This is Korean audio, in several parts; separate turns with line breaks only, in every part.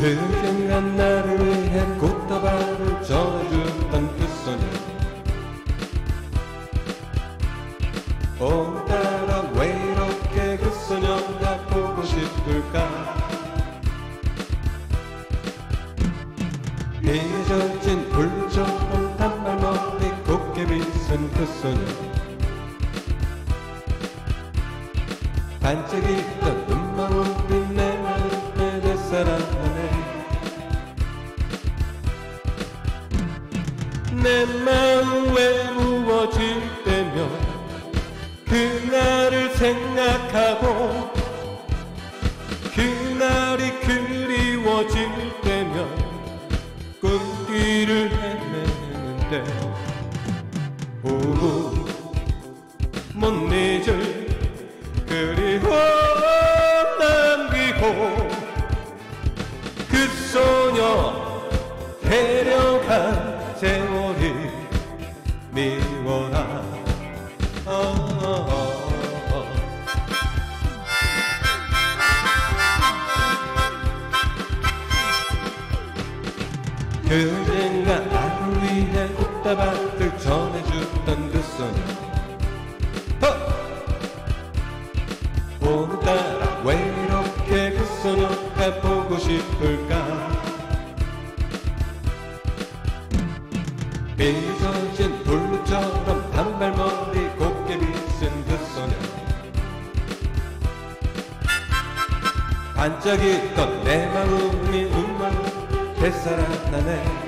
언젠간 나를 위해 꽃다발을 전해주던 그 소녀, 오늘따라 왜 이렇게 그 소녀가 보고 싶을까? 잊어진 불처럼 단발머리 곱게 빗은 그 소녀, 반짝이던 눈망울빛 내 마음에 내 사랑하네. 내 마음 외로워질 때면 그날을 생각하고, 그날이 그리워질 때면 꿈길을 헤매는데, 오후 못 잊을 그리움 남기고 그 소녀 데려간 세월이 미워라. 그젠가 나를 위해 꽃다발을 전해주던 그 소녀, 오늘따라 왜 이렇게 그 소녀가 보고 싶을까? 삐져진 블루처럼 단발머리 곱게 빗은 그 소녀, 반짝이던 내 마음이 눈만 되살아나네.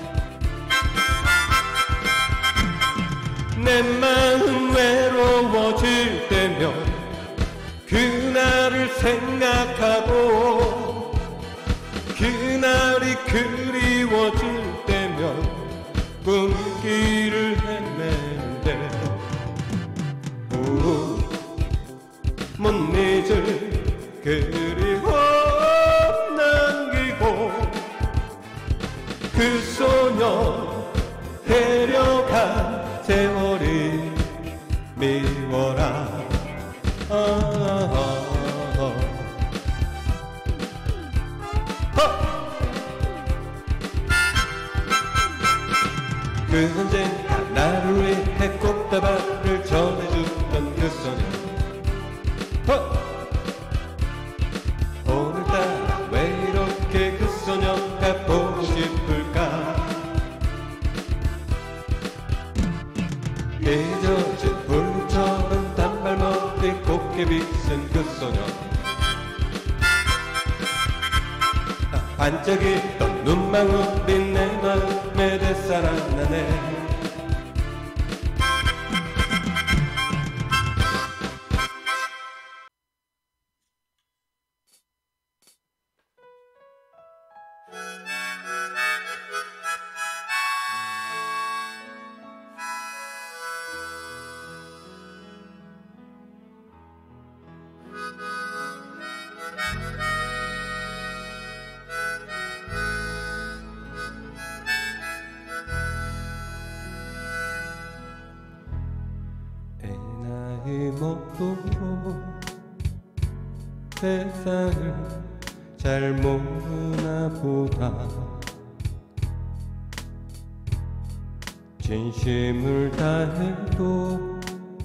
내 마음 외로워질 때면 그날을 생각하고, 그날이 그리워질 때면 꿈길을 헤매는데, 못 잊을 그리움 남기고 그 소녀 데려간 세월이 미워라. 그 언젠가 나를 위해 꽃다발을 전해주던 그 소녀, 오늘따라 왜 이렇게 그 소녀가 보고 싶을까? 잊어진 불처럼 단발머리 곱게 빗은 그 소녀, 반짝이던 눈망울빛 내 맘에 되살아나네. 먹도록 세상을 잘 모르나 보다, 진심을 다해도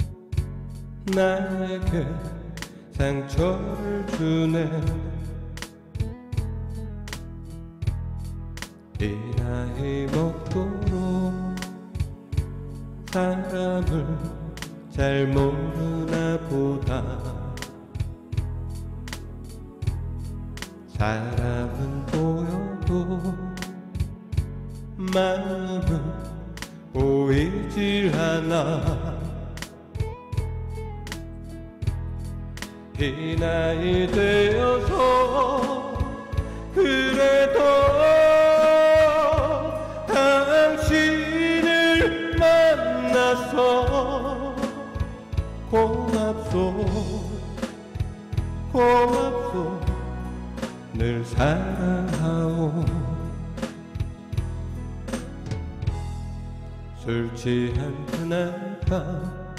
나에게 상처를 주네. 이 나이 먹도록 사람을 잘 모르나 보다, 사람은 보여도 마음은 보이질 않아. 이 나이 되어서 그래도 당신을 만나서 고맙소, 고맙소, 늘 사랑하오. 술 취한 그날 밤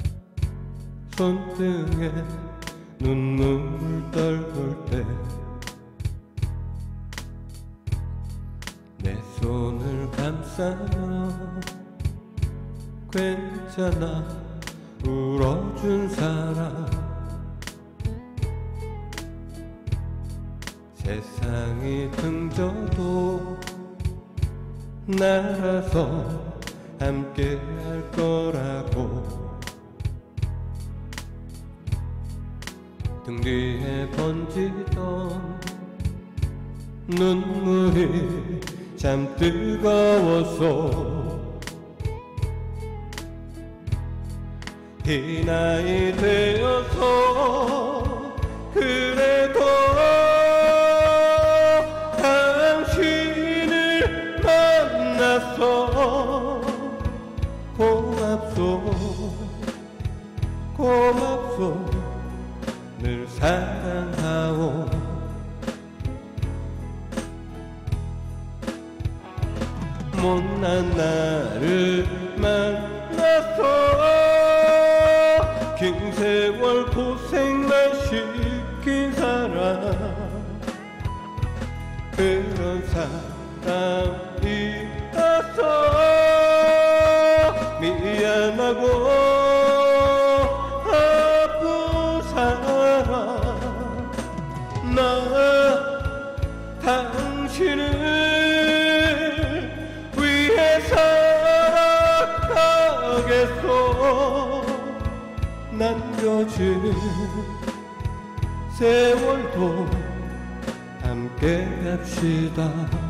손등에 눈물 떨굴 때 쌓여 괜찮아 울어준 사람 세상이 등져도 날아서 함께 할 거라고 등 뒤에 번지던 눈물이 참 뜨거워서 이 나이 되어서 그래도 당신을 만나서 고맙소 늘 사랑하오 못난 나를 만나서 긴 세월 고생만 시킨 사람 그런 사람이라서 미안하고 아픈 사람 나 당신을 위해 살아가겠소 남겨진 세월도 함께 합시다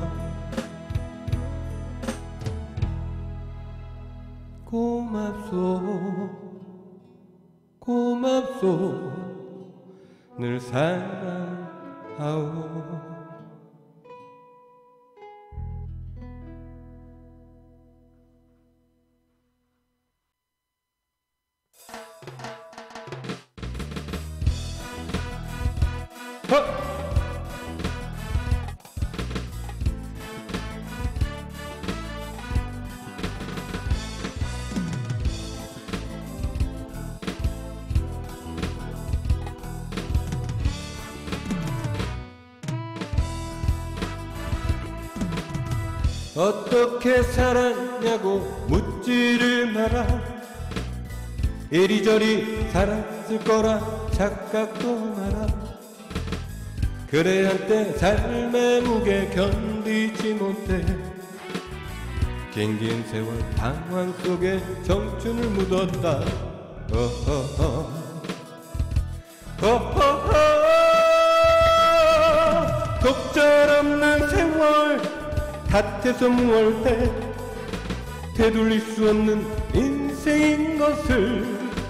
고맙소 늘 사랑하오 어떻게 살았냐고 묻지를 마라 이리저리 살았을 거라 착각도 마라 그래 한때 삶의 무게 견디지 못해 긴 세월 방황 속에 청춘을 묻었다 속절없는 세월 탓해서 무얼해 되돌릴 수 없는 인생인 것을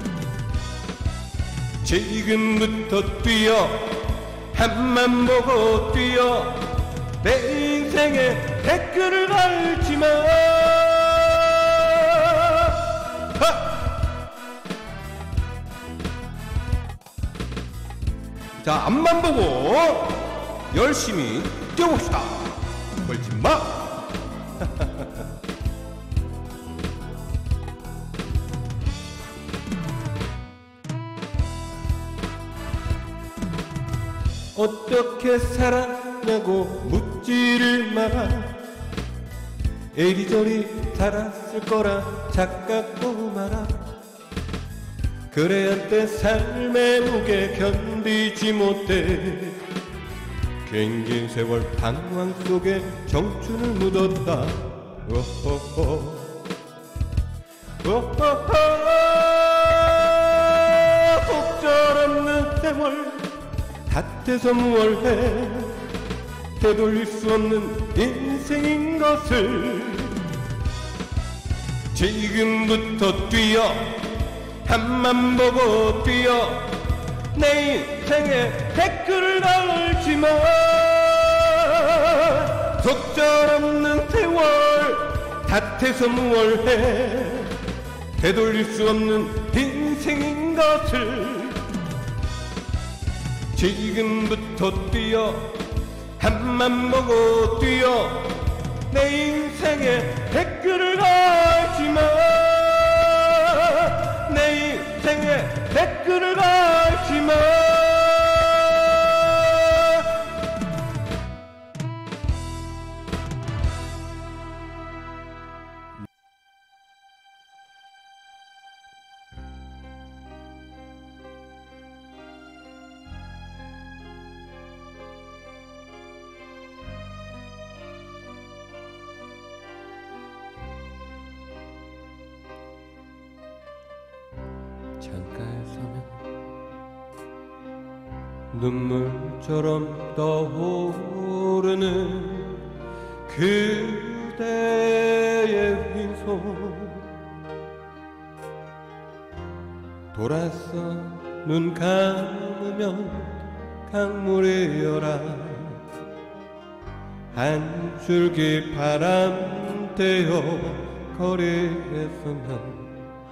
지금부터 뛰어 앞만 보고 뛰어 내 인생에 댓글을 달지마 자 앞만 보고 열심히 뛰어봅시다 걸지마 어떻게 살았냐고 묻지를 마라 이리저리 살았을 거라 착각도 마라 그래 한때 삶의 무게 견디지 못해 긴 세월 방황 속에 청춘을 묻었다 속절없는 세월 탓해서 무얼해 되돌릴 수 없는 인생인 것을 지금부터 뛰어 앞만 보고 뛰어 내 인생에 댓글을 달지마 속절없는 세월 탓해서 무얼해 되돌릴 수 없는 인생인 것을 지금부터 뛰어 앞만 보고 뛰어 내 인생에 댓글을 달지마 내 인생에 댓글을 달지마 돌아서면 눈물처럼 떠오르는 그대의 흰손 돌아서 눈 감으면 강물이 열아 한 줄기 바람 되어 거리에 서면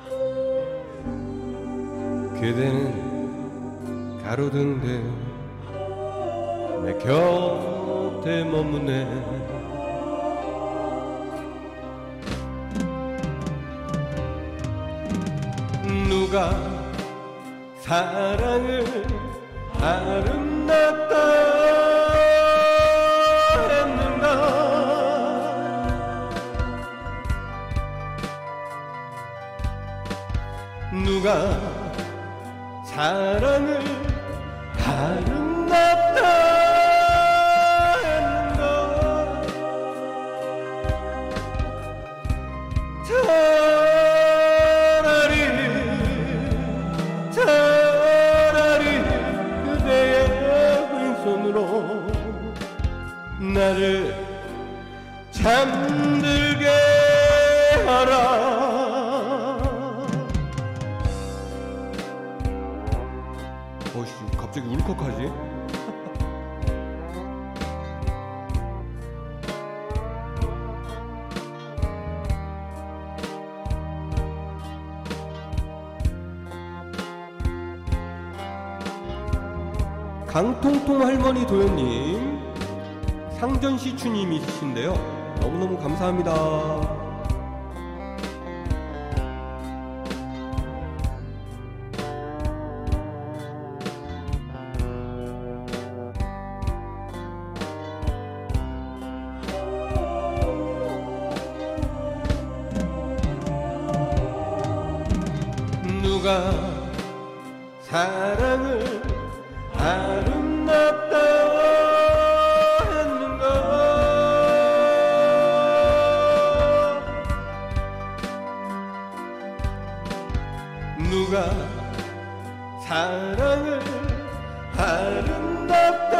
그대는 가로등 되어 내 곁에 머무네 누가 사랑을 아름답다 했는가 누가 사랑을 아름답다 했는가 차라리 그대의 왼손으로 나를 잠들게 하라 어씨 갑자기 울컥하지? 강통통 할머니 도연님 상전시 추님이신데요 너무너무 감사합니다. 누가 사랑을 아름답다 했는가 누가 사랑을 아름답다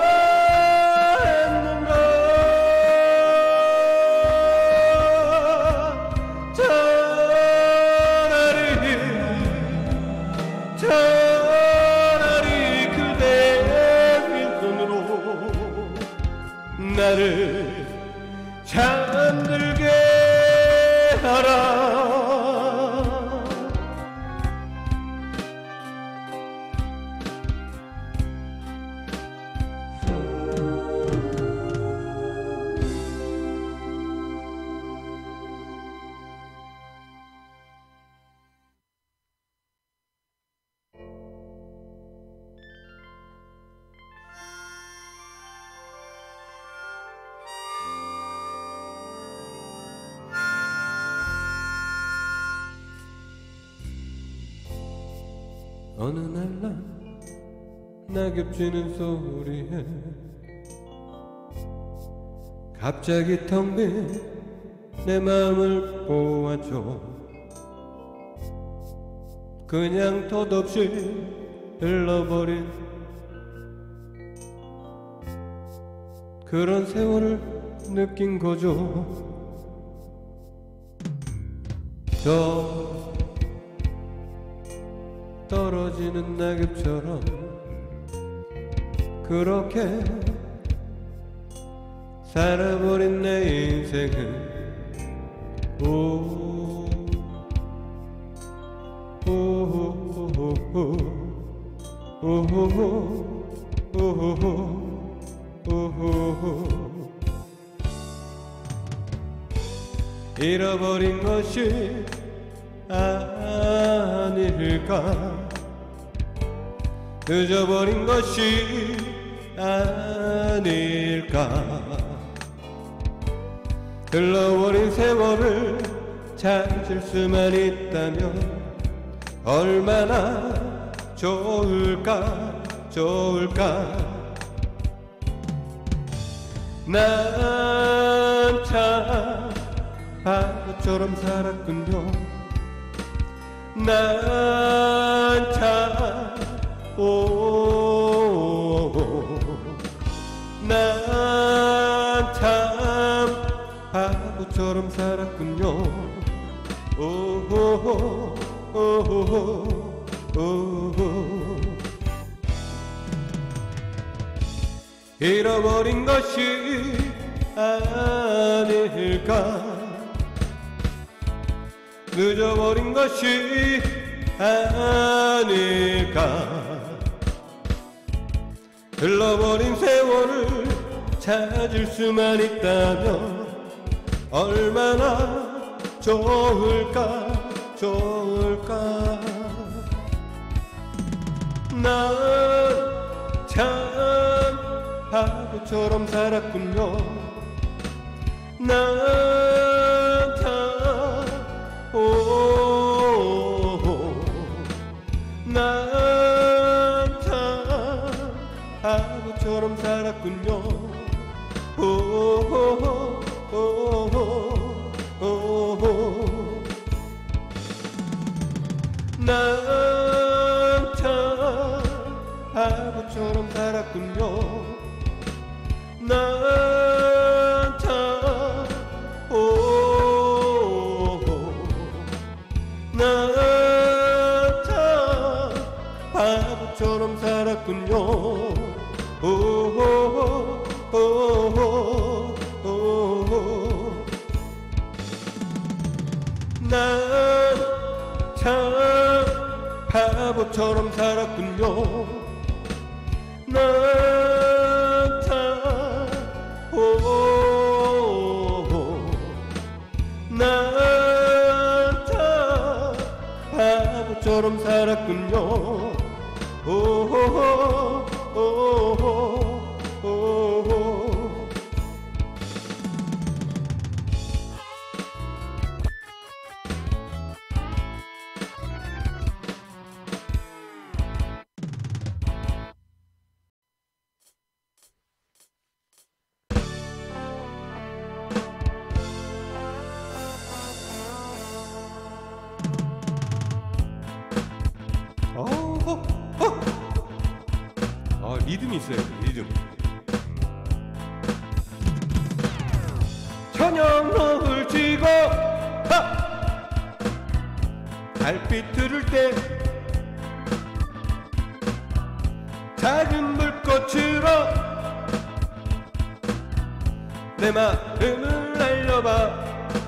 했는가 차라리 그대의 빈손으로 나를 잠들게 하라 어느 날 난 낙엽 쥐는 소리에 갑자기 텅 빈 내 마음을 보았죠. 그냥 덧없이 흘러버린 그런 세월을 느낀 거죠. 저 떨어지는 낙엽처럼 그렇게 살아버린 내 인생은 잃어버린 것이 아닐까 늦어버린 것이 아닐까 흘러버린 세월을 찾을 수만 있다면 얼마나 좋을까 난 참 바보처럼 살았군요. 난 참 난 참 바보처럼 살았군요. 잃어버린 것이 아닐까, 늦어버린 것이 아닐까, 흘러버린 세월을 찾을 수만 있다면 얼마나 좋을까 좋을까. 난 참 바보처럼 살았군요. 난 참 난 참 바보처럼 살았군요. 난 참 바보처럼 살았군요. 난 참 난 참 바보처럼 살았군요. 난 참 바보처럼 살았군요. 난 참 난 참 바보처럼 살았군요. 리듬이 있어요. 리듬. 저녁 노을 지고 달빛 들을 때 작은 불꽃으로 내 마음을 알려봐.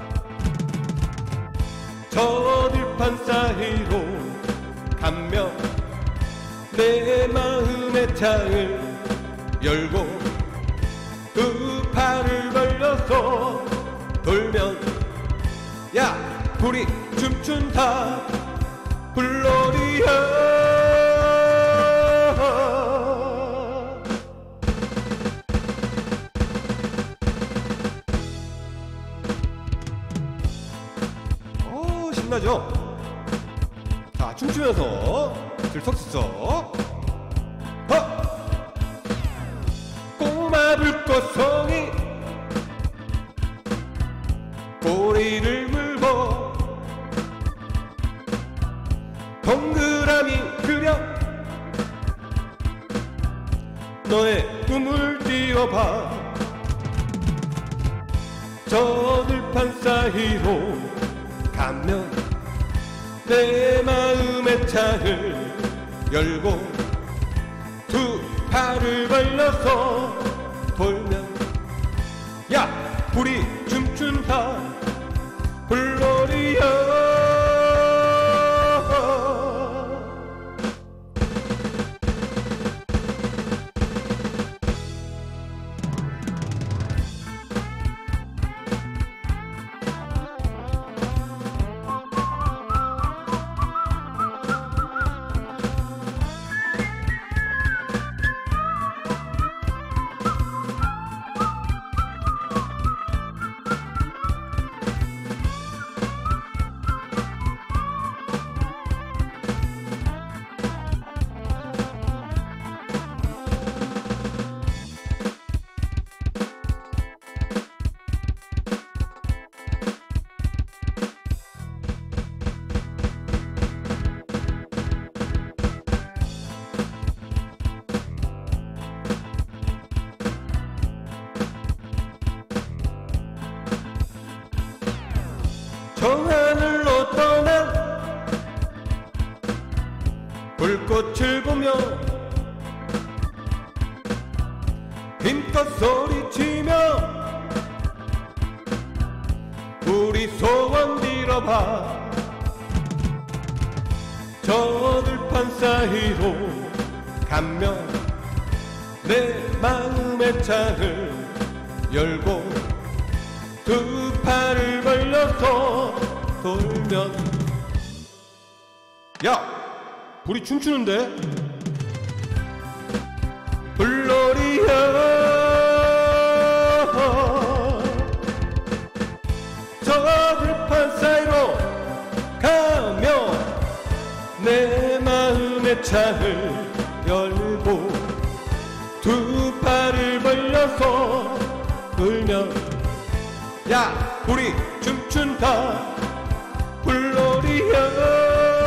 저 들판 사이로 가며 내 마음의 창을 열고 두 팔을 벌려서 돌면 야 우리 춤춘다 블로리아. 신나죠? 자, 춤추면서 들썩들썩. 꼬마 불꽃송이 꼬리를 물고 동그라미 그려 너의 꿈을 띄워봐. 저 들판 사이로 가면 내 마음의 창을 열고 두 팔을 벌려서 돌면 야 우리 춤춘다 블로리아. 힘껏 소리치며 우리 소원 빌어봐. 저 들판 사이로 가면 내 마음의 창을 열고 두 팔을 벌려서 돌면, 야! 불이 춤추는데? 불놀이여 저 들판 사이로 가며 내 마음의 창을 열고 두 팔을 벌려서 돌면, 야! 불이 춤춘다. 불놀이여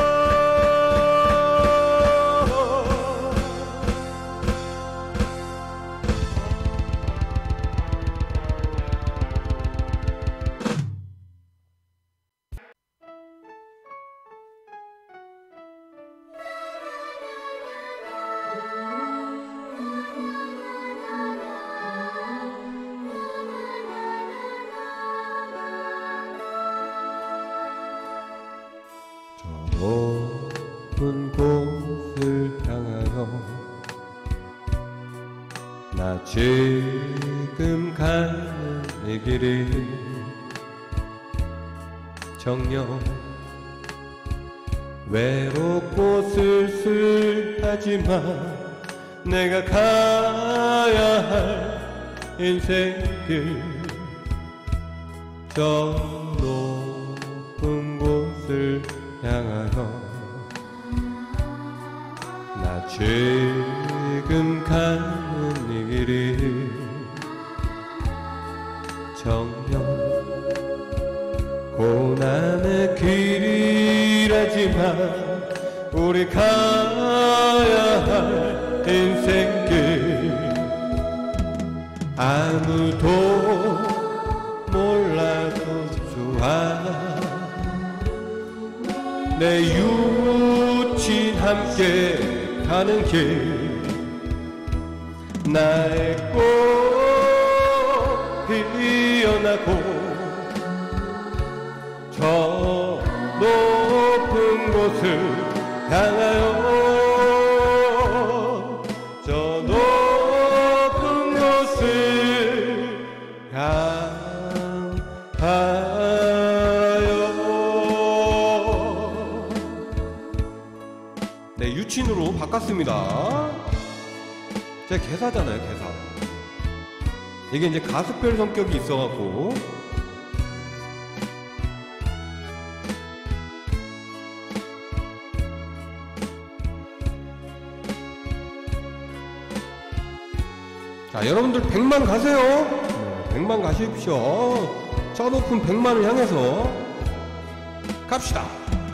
높은 곳을 향하여 나 지금 가는 이 길이 정녕 외롭고 쓸쓸하지만 내가 가야 할 인생길, 저 높은 곳을 향하여 나 지금 가는 이 길이 정녕 고난의 길이라지만 우리 가야 할 인생길, 아무도 몰라도 좋아. 내 유친 함께 가는 길, 나의 꽃 피어나고 저 높은 곳을 향하여, 저 높은 곳을 향하여. 네, 유친으로 바꿨습니다. 제가 개사잖아요, 개사. 이게 이제 가수별 성격이 있어갖고. 자, 여러분들 100만 가세요. 네, 100만 가십시오. 저 높은 100만을 향해서 갑시다.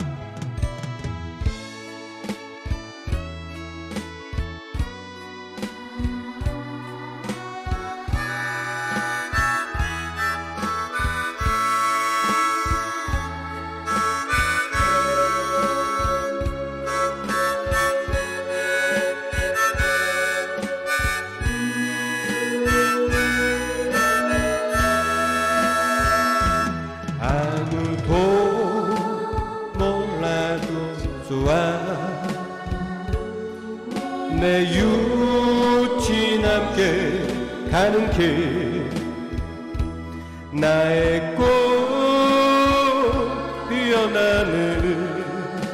내 유친 함께 가는 길, 나의 꽃 피어나는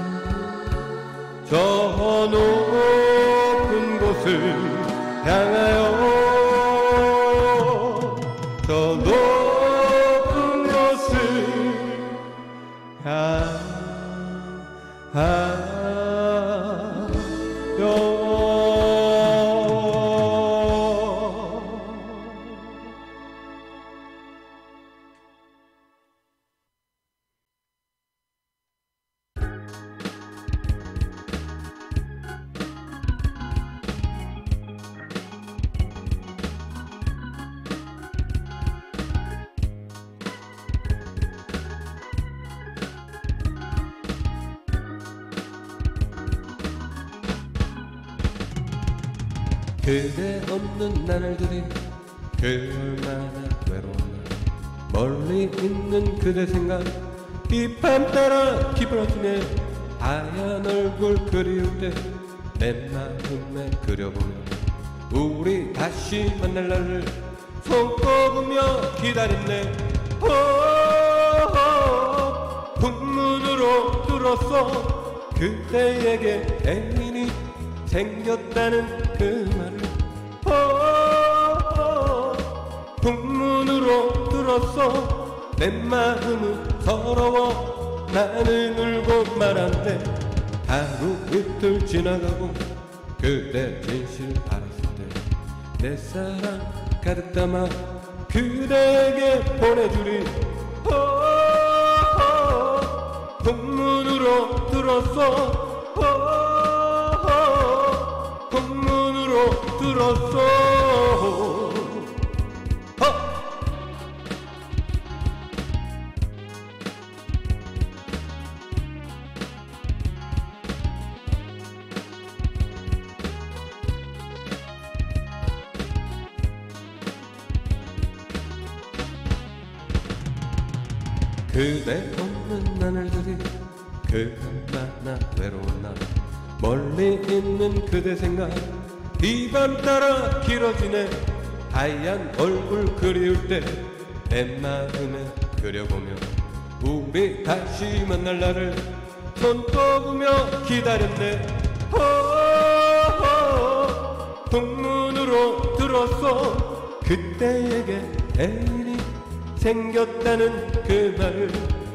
저 높은 곳을 향하여, 저 높은 곳을 향하여. 그대 없는 나날들이 그 얼마나 외로웠나. 멀리 있는 그대 생각 이 밤 따라 기울어지네. 하얀 얼굴 그리울 때 내 마음에 그려보며 우리 다시 만날 날을 손꼽으며 기다렸네. 풍문으로 들었어 그대에게 애인이 생겼다는 그 말을. 풍문으로 들었어 내 마음은 서러워 나는 울고 말았네. 하루 이틀 지나가고 그대 진실 알았을 때 내 사랑 가득 담아 그대에게 보내주리. 풍문으로 들었어. 풍문으로 들었어. 그대 없는 나날들이 그 얼마나 외로웠나. 멀리 있는 그대 생각 이 밤 따라 길어지네. 하얀 얼굴 그리울 때 내 마음에 그려보며 우리 다시 만날 날을 손꼽으며 기다렸네. 풍문으로 들었어 그대에게 애인이 생겼다는 그 말을.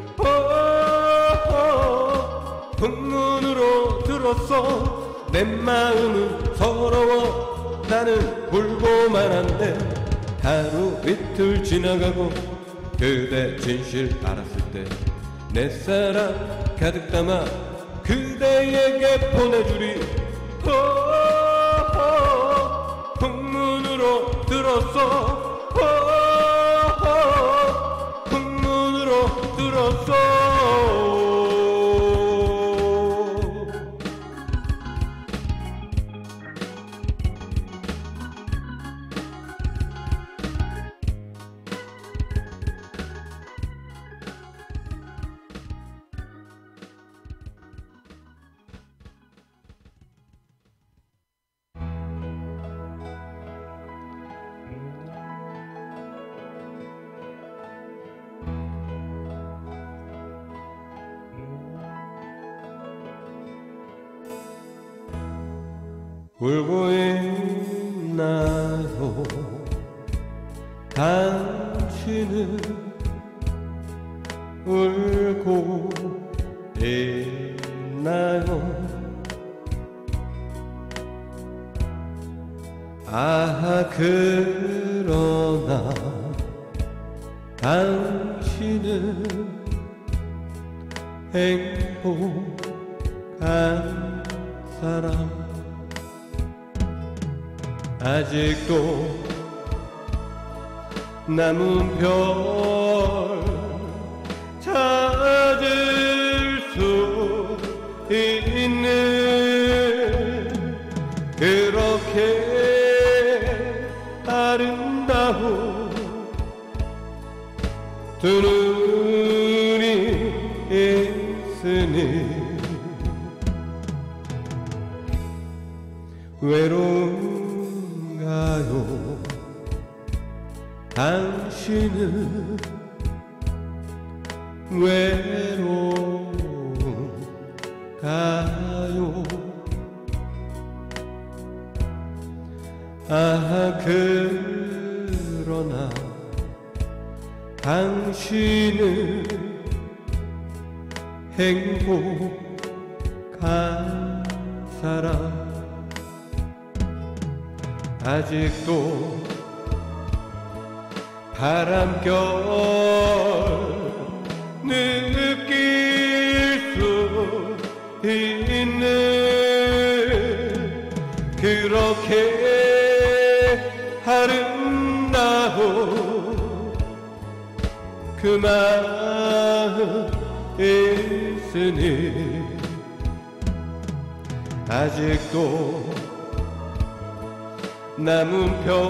풍문으로 들었어 내 마음은 서러워 나는 울고 말았네. 하루 이틀 지나가고 그대 진실 알았을 때 내 사랑 가득 담아 그대에게 보내주리. 풍문으로 들었어. 풍문으로 들었어. 울고 있나요? 당신은 울고 있나요? 아 그러나 당신은 행복한 사람. 아직도 남은 별 찾을 수 있는 그렇게 아름다운 두 눈이 있으니 외로운가요? 당신은 외로운가요? 아 그러나 당신은 행복한 사람. 아직도 바람결 느낄 수 있는 그렇게 아름다운 그 마음 있으니 아직도 남은 별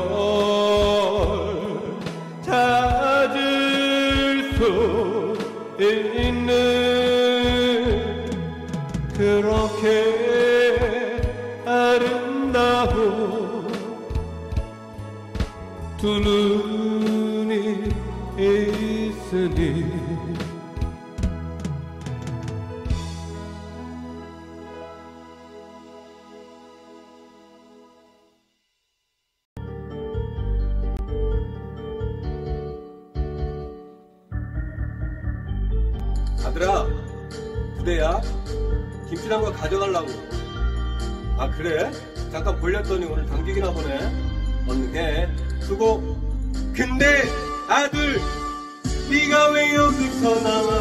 찾을 수 있는 그렇게 아름다운 두 눈이 있으니
아들아, 부대야? 김치랑 거 가져가려고. 아 그래? 잠깐 볼렸더니 오늘 당직이나 보네. 얼른 해. 수고. 근데 아들, 네가 왜 여기서 나와?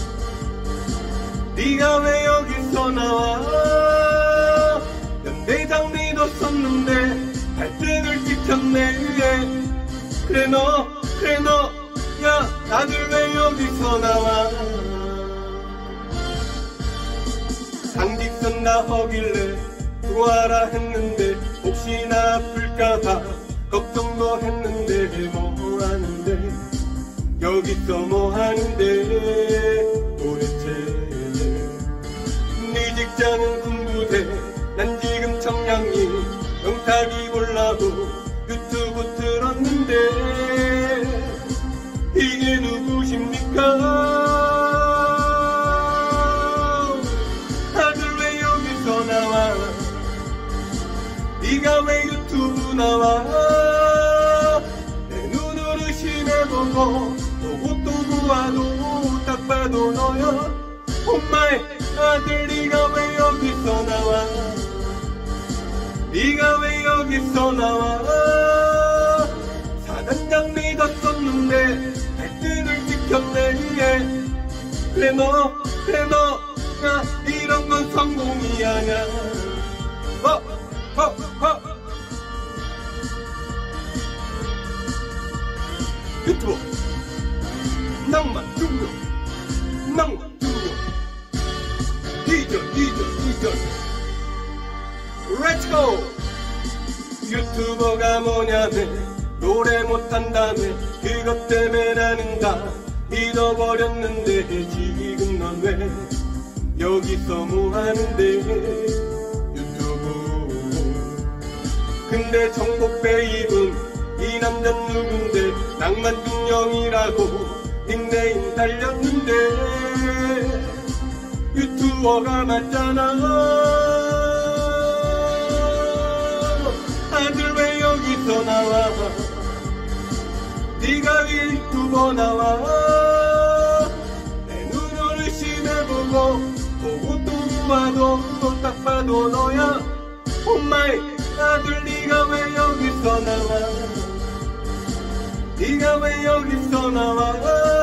네가 왜 여기서 나와? 연대장 믿었었는데 갈등을 지켰네. 그래 너, 야 아들 왜 여기서 나와? 당직 쓴다 하길래 수고하라 했는데 혹시나 아플까봐 걱정도 했는데 뭐하는데 여기서 뭐하는데 도대체. 네 직장은 군부대, 난 지금 청량리 영탁이 골라도 유튜브 틀었는데 이게 누구십니까? 네가 왜 유튜브 나와? 내 눈을 의심해보고 보고 또 보아도 딱 봐도 너야. 엄마의 아들, 네가 왜 여기서 나와? 네가 왜 여기서 나와? 사단장 믿었었는데 갈등을 지켰네. 그래 너, 야 이런 건 성공이 아냐. 유튜브 낭만 중독 디저 렛츠고. 유튜버가 뭐냐며 노래 못한다며 그것 때문에 나는 다 잊어버렸는데 지금 넌 왜 여기서 뭐하는데? 근데 정복 베입은 이 남잔 누군데? 낭만중령이라고 닉네임 달렸는데 유튜버가 맞잖아. 아들 왜 여기서 나와? 네가 왜 유튜버 나와? 내 눈을 의심해보고 보고 또 봐도 또 딱 봐도 너야. 엄마의 아들, 네가 왜 여기서 나와? 네가 왜 여기서 나와?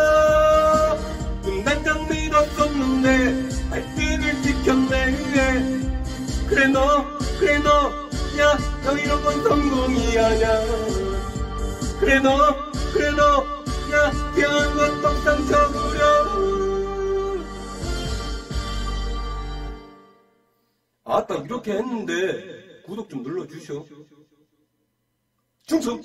군단장 믿었었는데 갈등을 지켰네. 그래 너, 야 이런 건 성공이 아냐. 그래 너, 야 귀한 건 떡상 쳐부려. 아따 이렇게 했는데 구독 좀 눌러주셔. 충성!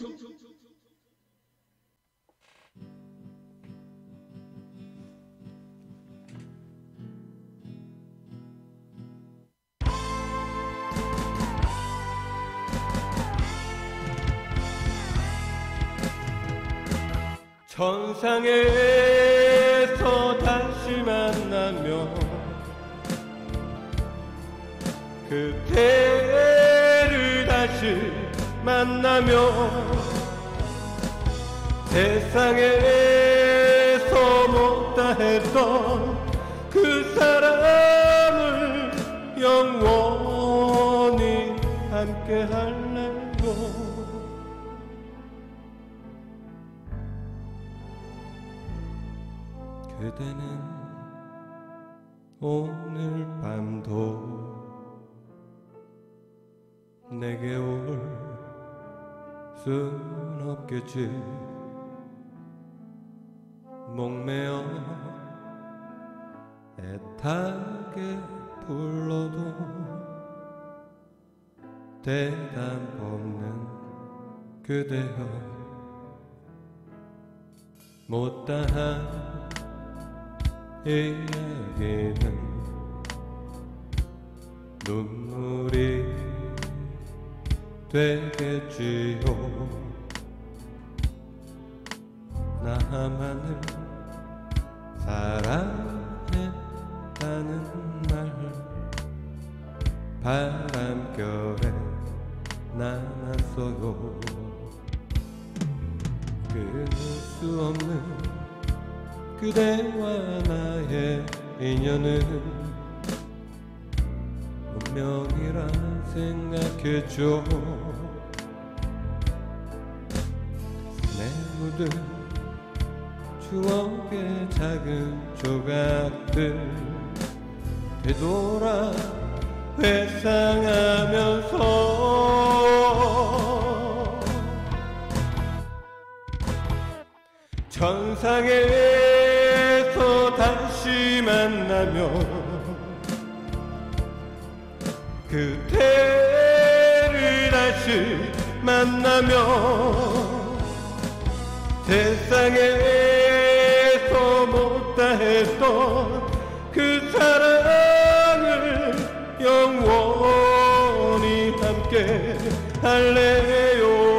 천상에서 다시 만나면 그대를 다시 만나면 세상에서 못다 했던 그 사람을 영원히 함께 할래요. 그대는 오늘 밤도 내게 올 순 없겠지. 목매어 애타게 불러도 대답 없는 그대여 못다한 이야기는 눈물이 되겠지요. 나만을 사랑했다는 말 바람결에 남았어요. 끊을 수 없는 그대와 나의 인연은 운명이라 생각했죠. 내 묻은 추억의 작은 조각들 되돌아 회상하면서 천상에서 다시 만나면 그대를 다시 만나면 세상에서 못다했던 그 사랑을 영원히 함께 할래요.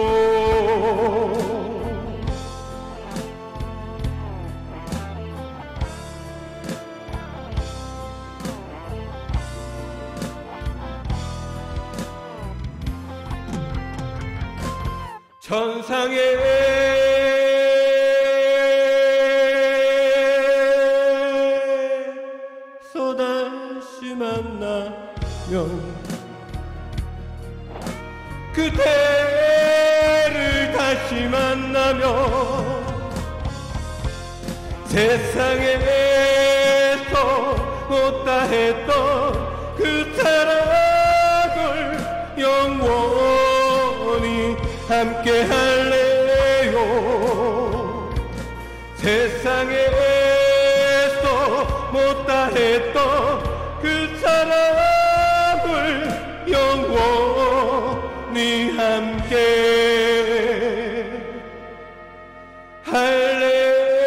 천상에서 다시 만나면 그대를 다시 만나면 세상에서 못다했던 그 사랑을 영원히 함께 할래요. 세상에서 못다했던 그 사랑을 영원히 함께 할래요.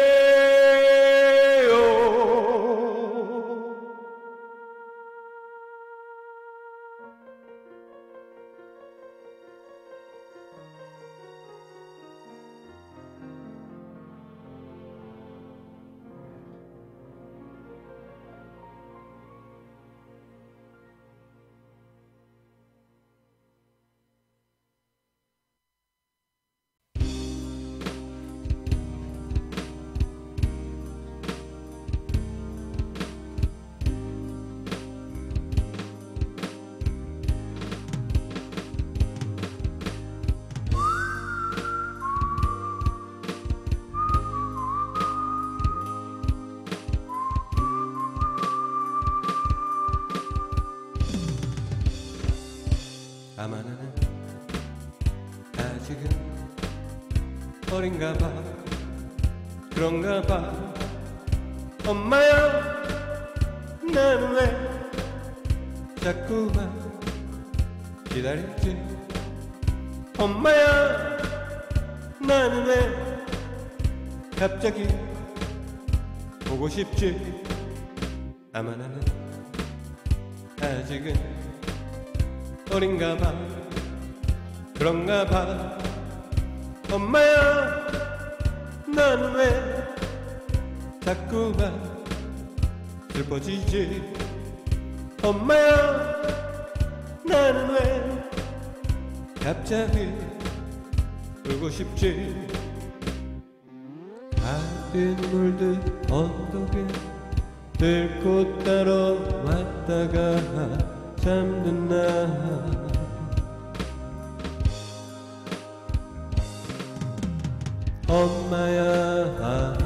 아마 나는 아직은 어린가 봐. 그런가 봐. 엄마야 나는 왜 자꾸만 기다렸지. 엄마야 나는 왜 갑자기 보고 싶지. 아마 나는 아직은 어린가 봐. 그런가 봐. 엄마야 나는 왜 자꾸만 슬퍼지지. 엄마야 나는 왜 갑자기 울고 싶지. 가득 물든 언덕에 들꽃 따러 왔다가 잠든 날 엄마야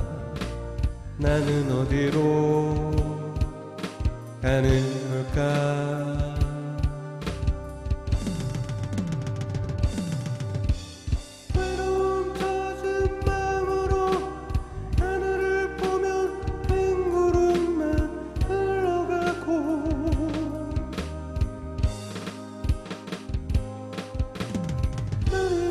나는 어디로 가는 걸까. 외로운 젖은 마음으로 하늘을 보면 빈 구름만 흘러가고 나를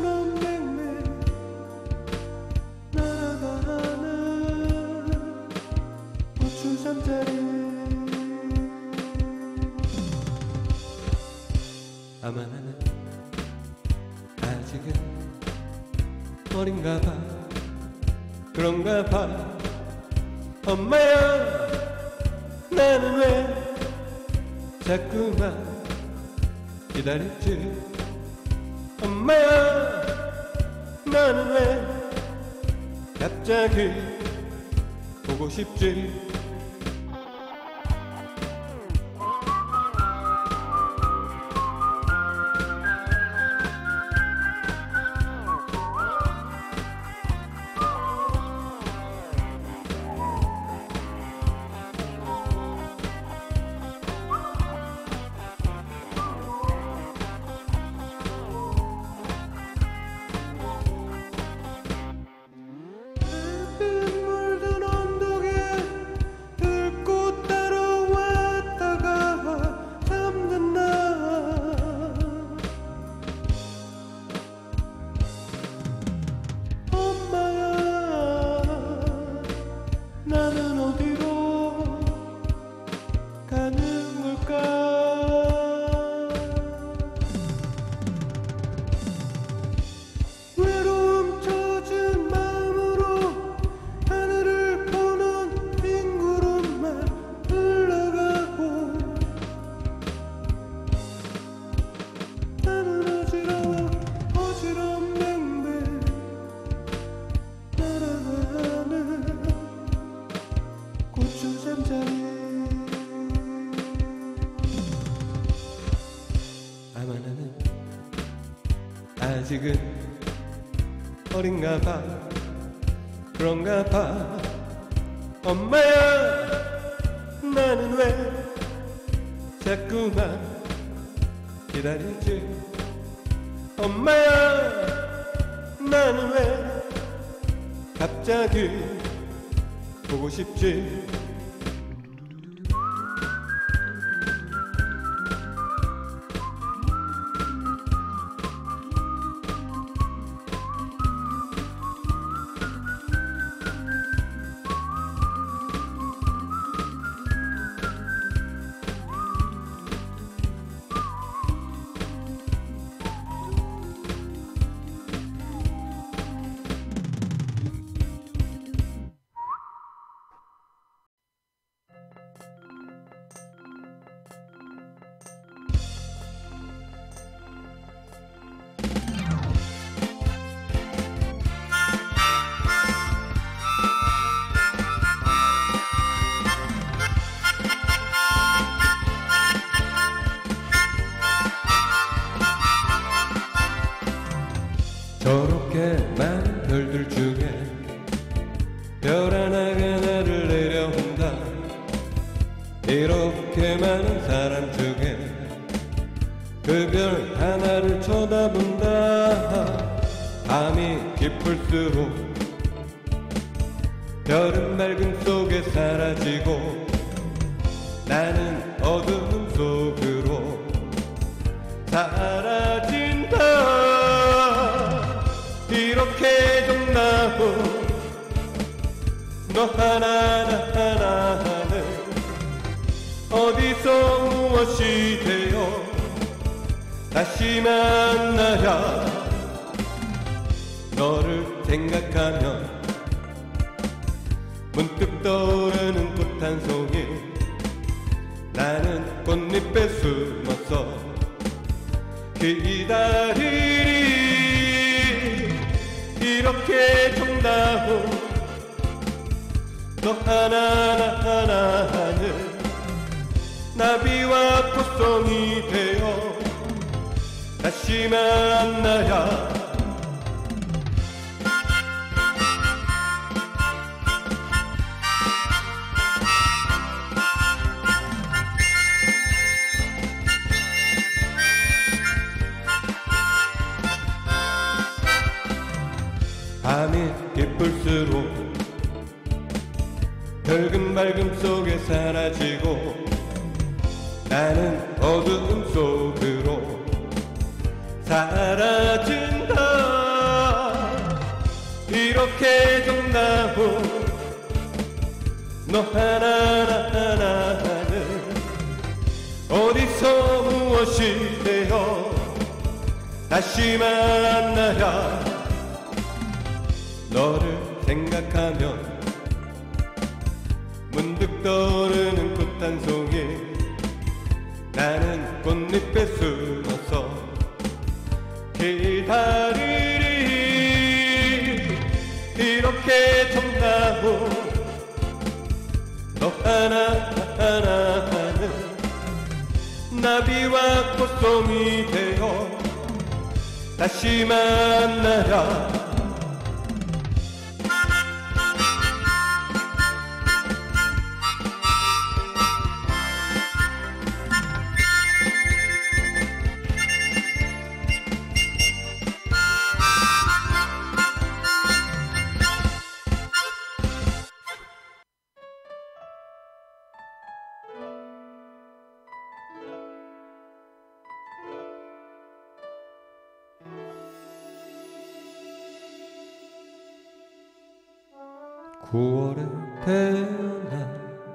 어린가 봐 그런가 봐 엄마야 나는 왜 자꾸만 기다렸지 엄마야 나는 왜 갑자기 보고 싶지 나는 어디로 가는 걸까 외로움 젖은 마음으로 하늘을 보는 빈 구름만 흘러가고 나는 어지러워 어지럽는데 날아가는 고추 잠자리 아마 나는 아직은 어린가 봐 그런가 봐 엄마야 나는 왜 자꾸만 기다렸지 엄마야 나는 왜 갑자기 보고 싶지 저렇게 많은 별들 중에 별 하나가 나를 내려온다 이렇게 많은 사람 중에 그 별 하나를 쳐다본다 밤이 깊을수록 별은 맑음 속에 사라지고 나는 어두움 속으로 사라진다 이렇게 정나고 너 하나하나는 어디서 무엇이 되어 다시 만나야 너를 생각하면 문득 떠오르는 꽃 한 송이 나는 꽃잎에 숨어서 기다리리 이렇게 정다운 너 하나하나는 나비와 꽃송이 되어 다시 만나야 밤이 깊을수록 붉은 밝음 속에 사라지고 나는 어두움 속으로 사라진다 이렇게 정다운 너 하나하나는 어디서 무엇이 되어 다시 만나야 너를 생각하면 문득 떠오르는 꽃 한 송이. 나는 꽃잎에 숨어서 기다리리. 이렇게 정다운 너 하나하나 하는 나비와 꽃송이 되어 다시 만나라. (9월에) 태어난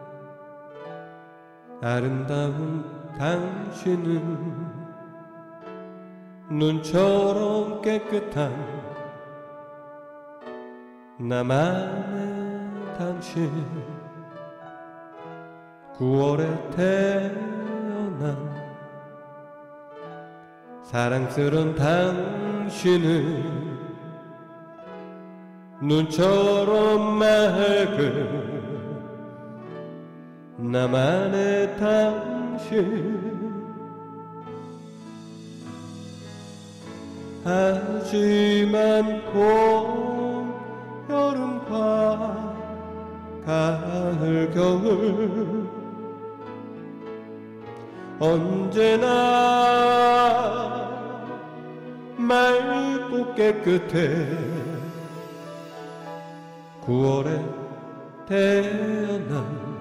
아름다운 당신은 눈처럼 깨끗한 나만의 당신. (9월에) 태어난 사랑스러운 당신은 눈처럼 맑은 나만의 당신. 하지만 봄, 여름과 가을, 겨울 언제나 맑고 깨끗해. (9월에) 태어난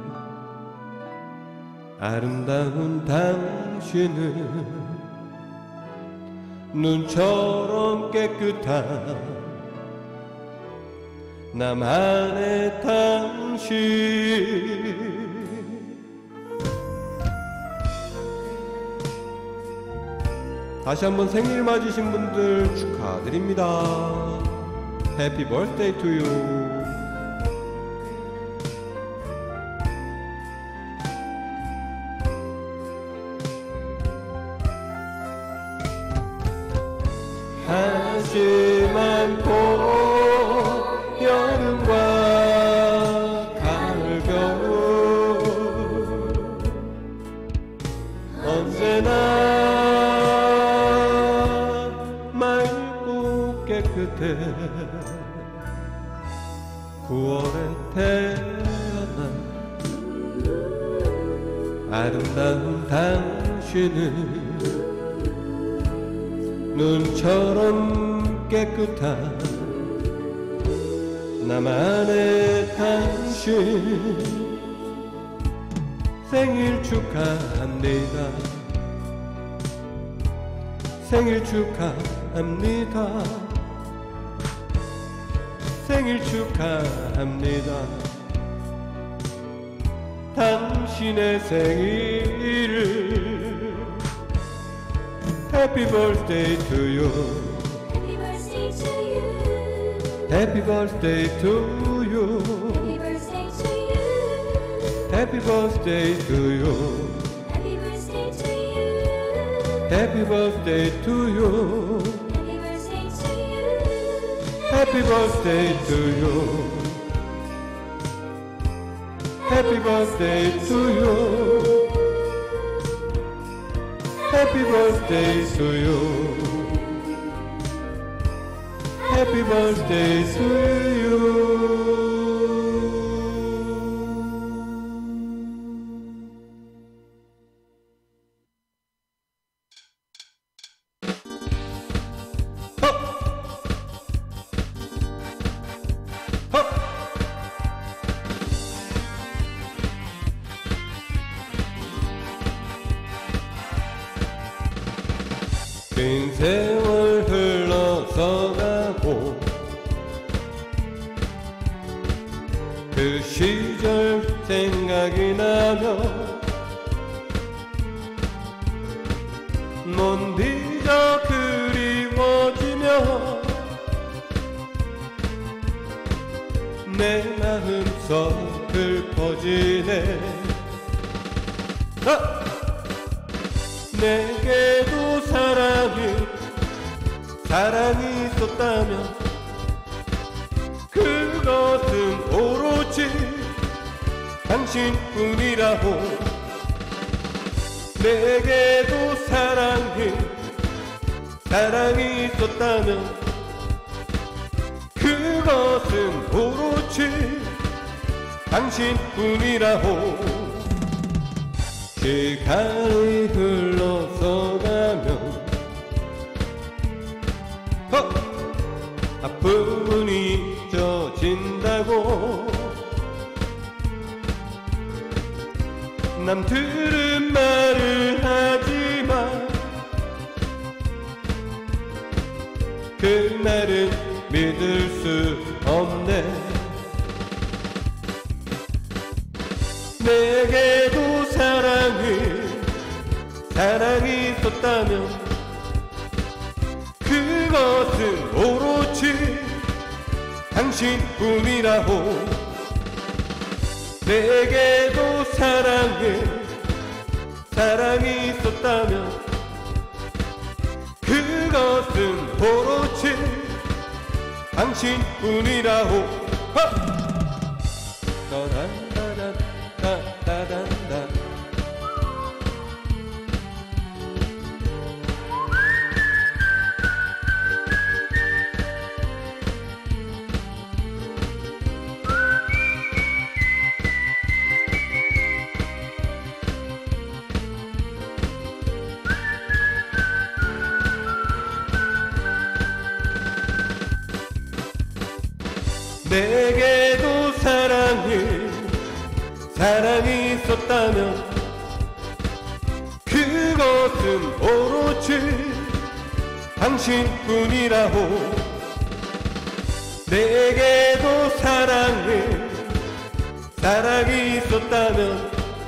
아름다운 당신은 눈처럼 깨끗한 나만의 당신. 다시 한번 생일 맞으신 분들 축하드립니다. 해피 버스데이 투 유. 하지만 봄, 여름과 가을, 겨울 언제나 맑고 깨끗해. (9월에) 태어난 아름다운 당신은 눈처럼 깨끗한 나만의 당신. 생일 축하합니다. 생일 축하합니다. 생일 축하합니다. 당신의 생일을 Happy birthday to you. Happy birthday to you. Happy birthday to you. Happy birthday to you. Happy birthday to you. Happy birthday to you. Happy birthday to you. Happy birthday to you. 긴 세월 흘러서 가고 그 시절 생각이 나며 넌 빚어 그리워지며
내 마음속 슬퍼지네. 내게도 사랑이 있었다면 그것은 오로지 당신뿐이라고. 내게도 사랑이 있었다면 그것은 오로지 당신뿐이라고. 시간이 흘러서 가면 아픔은 잊혀진다고. 남들은 말을 하지만 그 말은 믿을 수 없네. 내게도 사랑이 있었다면 그것은 오로지 당신뿐이라고. 내게도 사랑이 있었다면 그것은 오로지 당신뿐이라고. 따단따단따단따. 내게도 사랑이 있었다면 그것은 오로지 당신뿐이라고. 내게도 사랑이 있었다면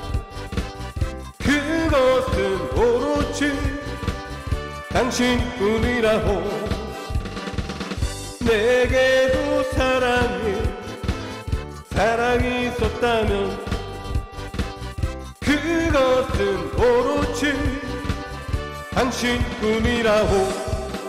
그것은 오로지 당신뿐이라고. 내게도 사랑이 있었다면 그것은 오로지 당신뿐이라고.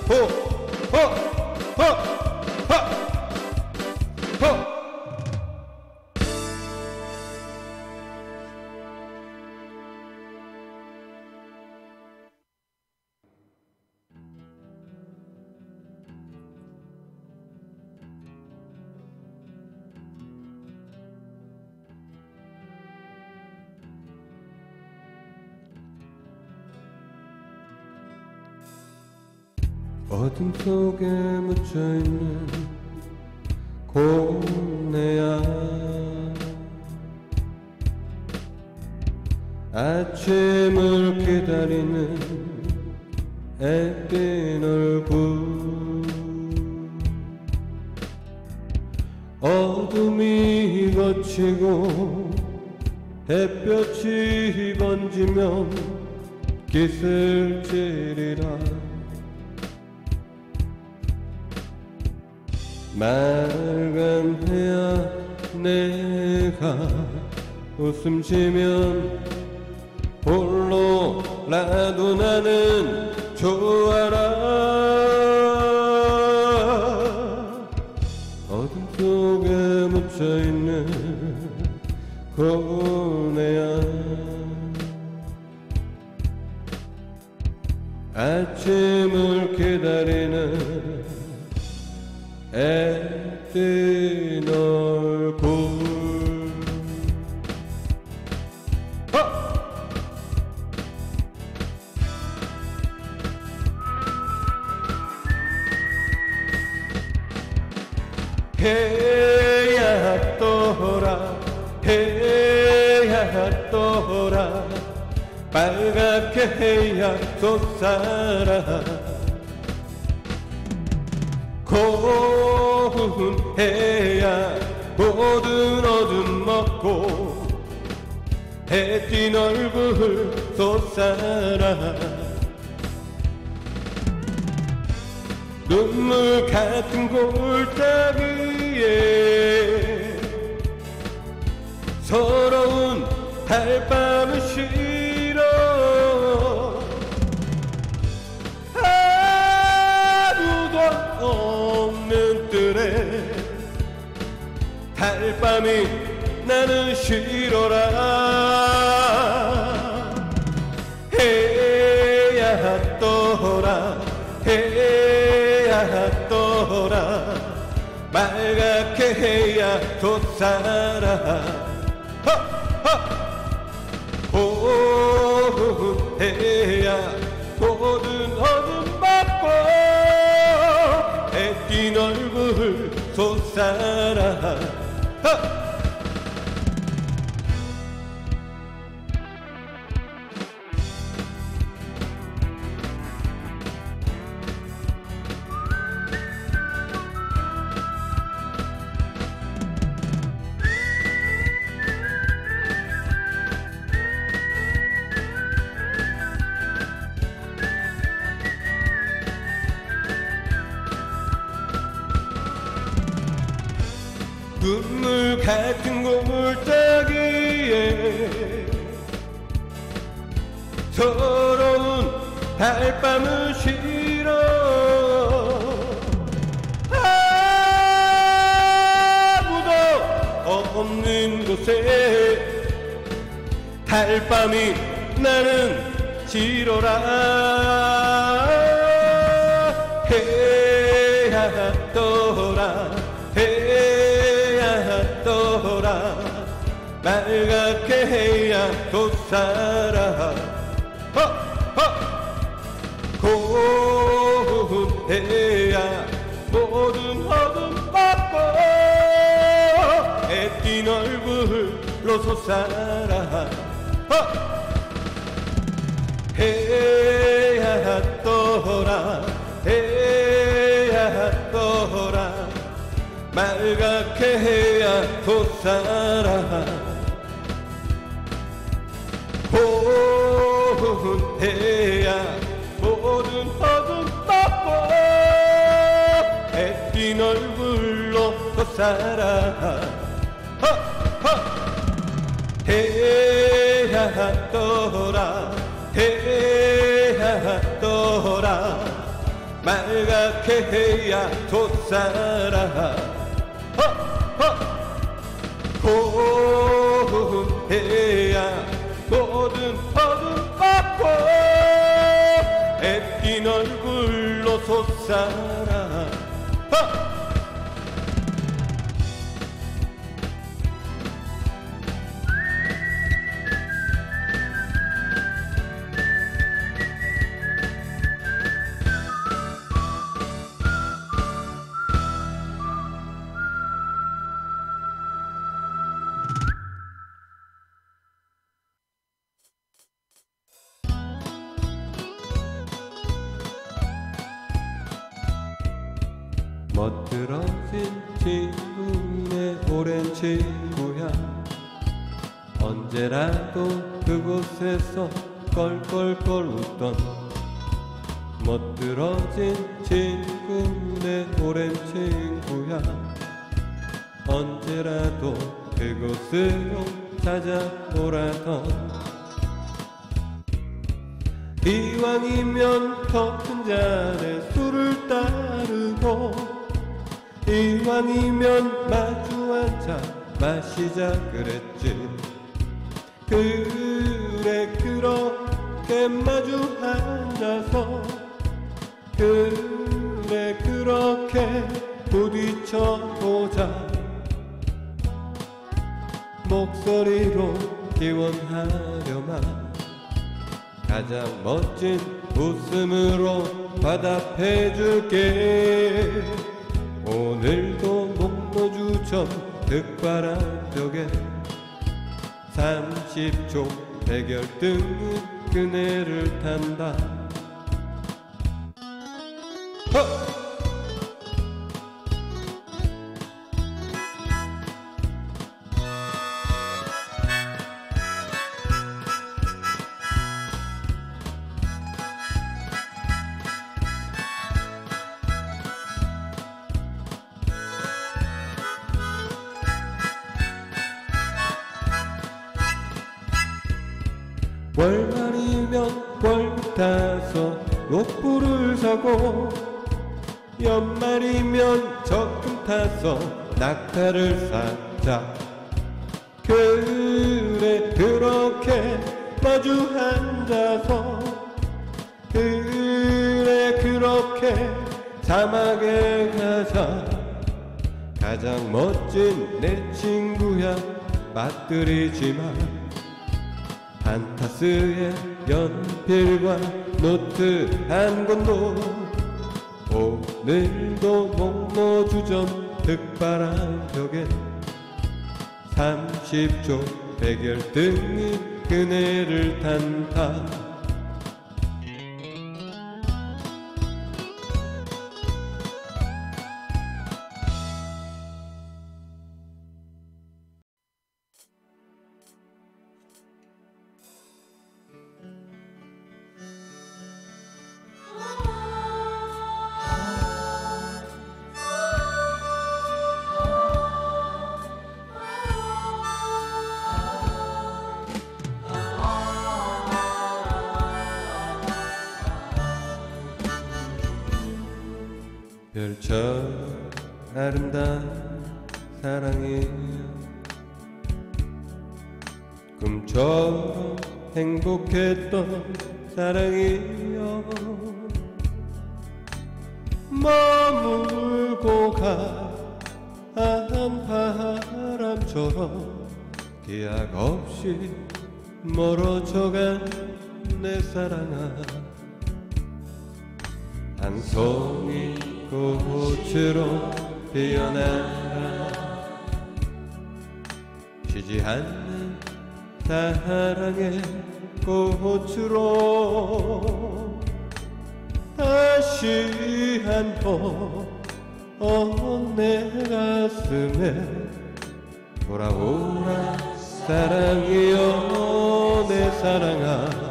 어둠 속에 묻혀있는 고뇌야. 아침을 기다리는 애띤 얼굴. 어둠이 걷히고 햇볕이 번지면 기슬질이라. 맑은 해야 내가 웃음 지면 홀로라도 나는 좋아라. 어둠 속에 묻혀있는 고뇌야. 아침을 기다리는 애띤 얼굴. 해야 떠라 해야 떠라. 빨갛게 해야 솟아라. 고운 해야 모든 어둠 먹고 애띤 얼굴 솟아라. 눈물 같은 골짜기에 서러운 달밤은 싫어. 아무도 없는 뜰에 달밤이 나는 싫어라. 해야 떠라 해야 떠라 말갛게 해야 돋살아. 고운 해야 모든 어둠 받고 애띤 얼굴 솟아라. 눈물 같은 골짜기에 서러운 달밤은 싫어. 아무도 없는 곳에 달밤이 나는 싫어라. 해야 떠라 해야 떠라 말갛게 해야 돋살아. 고운 해야 모든 어둠 받고 애띤 얼굴로 솟아라. 해야 떠라 해야 떠라 말갛게 해야 돋살아. 고운 해야 모든 어둠 받고 애띤 얼굴로 돋살아. 해야 떠라 해야 떠라 말갛게 해야 돋살아. 고운 해야 모든 어둠 받고 애띤 얼굴로 솟아라. 멋들어진 친구네 오랜 친구야. 언제라도 그곳에서 껄껄껄 웃던 멋들어진 친구네 오랜 친구야. 언제라도 그곳으로 찾아오라던 이왕이면 더 큰 잔에 술을 따르고 이왕이면 마주 앉아 마시자 그랬지. 그래 그렇게 마주 앉아서 그래 그렇게 부딪혀보자. 목소리로 기원하려만 가장 멋진 웃음으로 화답해줄게. 오늘도 목노주점 득바람 벽에 30초 해결 등은 그네를 탄다.
월말이면 월 타서 로또를 사고 연말이면 적금 타서 낙타를 사자. 그래 그렇게 마주 앉아서 그래 그렇게 사막에 가자. 가장 멋진 내 친구야 맛들이지만 판타스의 연필과 노트 한 권도 오늘도 목노주점 득바람 벽에 30조 백열등이 그네를 탄다. 별처럼 아름다운 사랑이여 꿈처럼 행복했던 사랑이여 머물고 간 바람처럼 기약 없이 멀어져간 내 사랑아 한 송이 꽃으로 피어나라 쉬지 않는 사랑의 꽃으로 다시 한번 내 가슴에 돌아오라 사랑이여 내 사랑아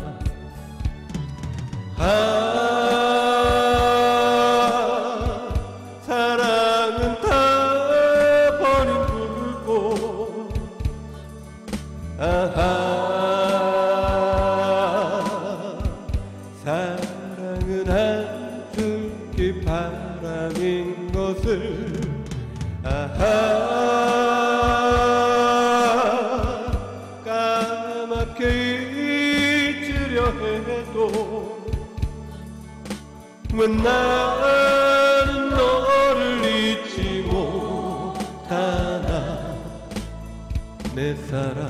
사랑은 다 버린 불꽃 사랑은 한 줄기 바람인 것을 까맣게 잊으려 해도 왜 나는 너를 잊지 못하나 내 사랑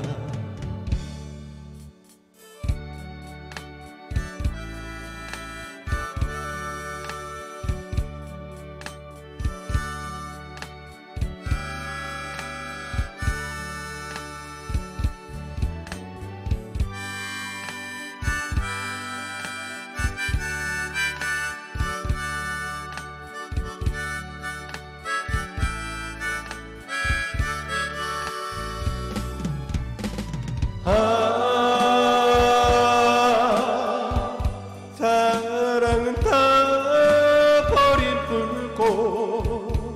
사랑은 다 버린 불꽃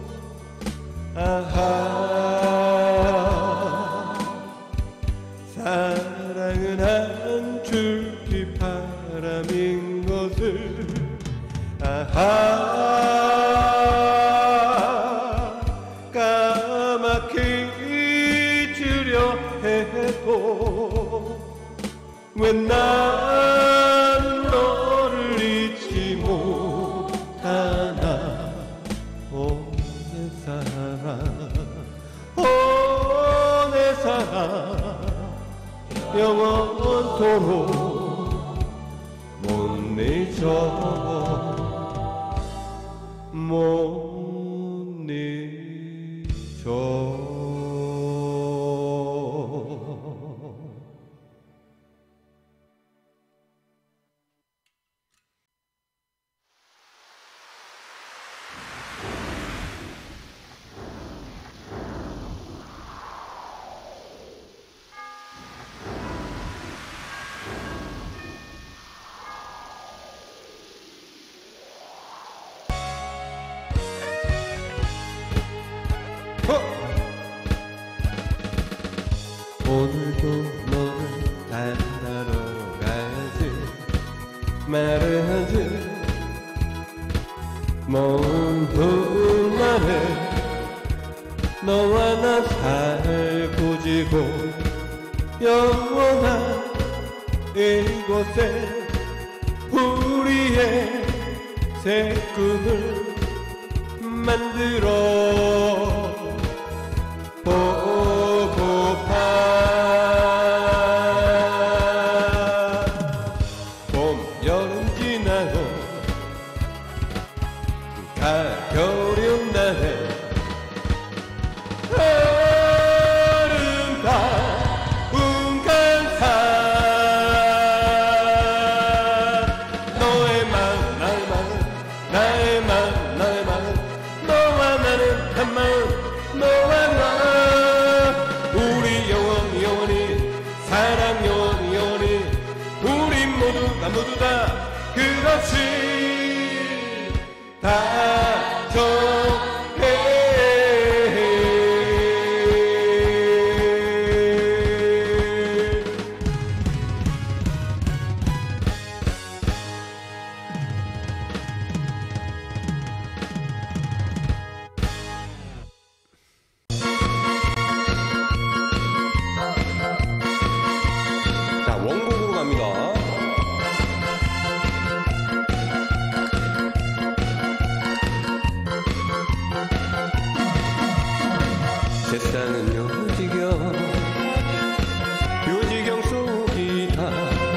사랑은 한 줄기 바람인 것을 까맣게 잊으려 해도 왜 난 너를 잊지 못하나 오 내 사랑 오 내 사랑 영원토록 못 잊어 못 잊어 오늘도 너는 달달하게 말하지 먼 봄날에 너와 나 살고 지고 영원한 이곳에 우리의 새 꿈을 만들어 보고파. 봄 여름 지나고 가을이 온다네. 아름다운 강산 너의 마음 나의 마음 나의 마음 나의 마음 너와 나는 한 마음 너와 나 우리 영원히 영원히 사랑 영원히 영원히 우리 모두 나 모두 다 그렇지 다 정해. 자, 원곡으로 갑니다. 세상은 요지경 속이다.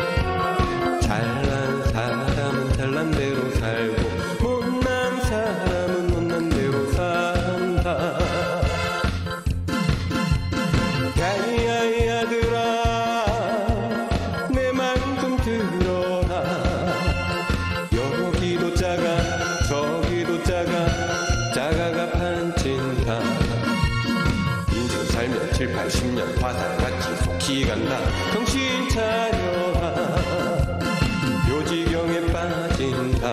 잘난 사람은 잘난 대로 살고 못난 사람은 못난 대로 산다. 야야야들아 내 말 좀 들어라. 여기도 작아 저기도 작아 작아가 판친다. 인생 살면 7, 80년 화살같이 속히 간다. 정신 차려라. 묘지경에 빠진다.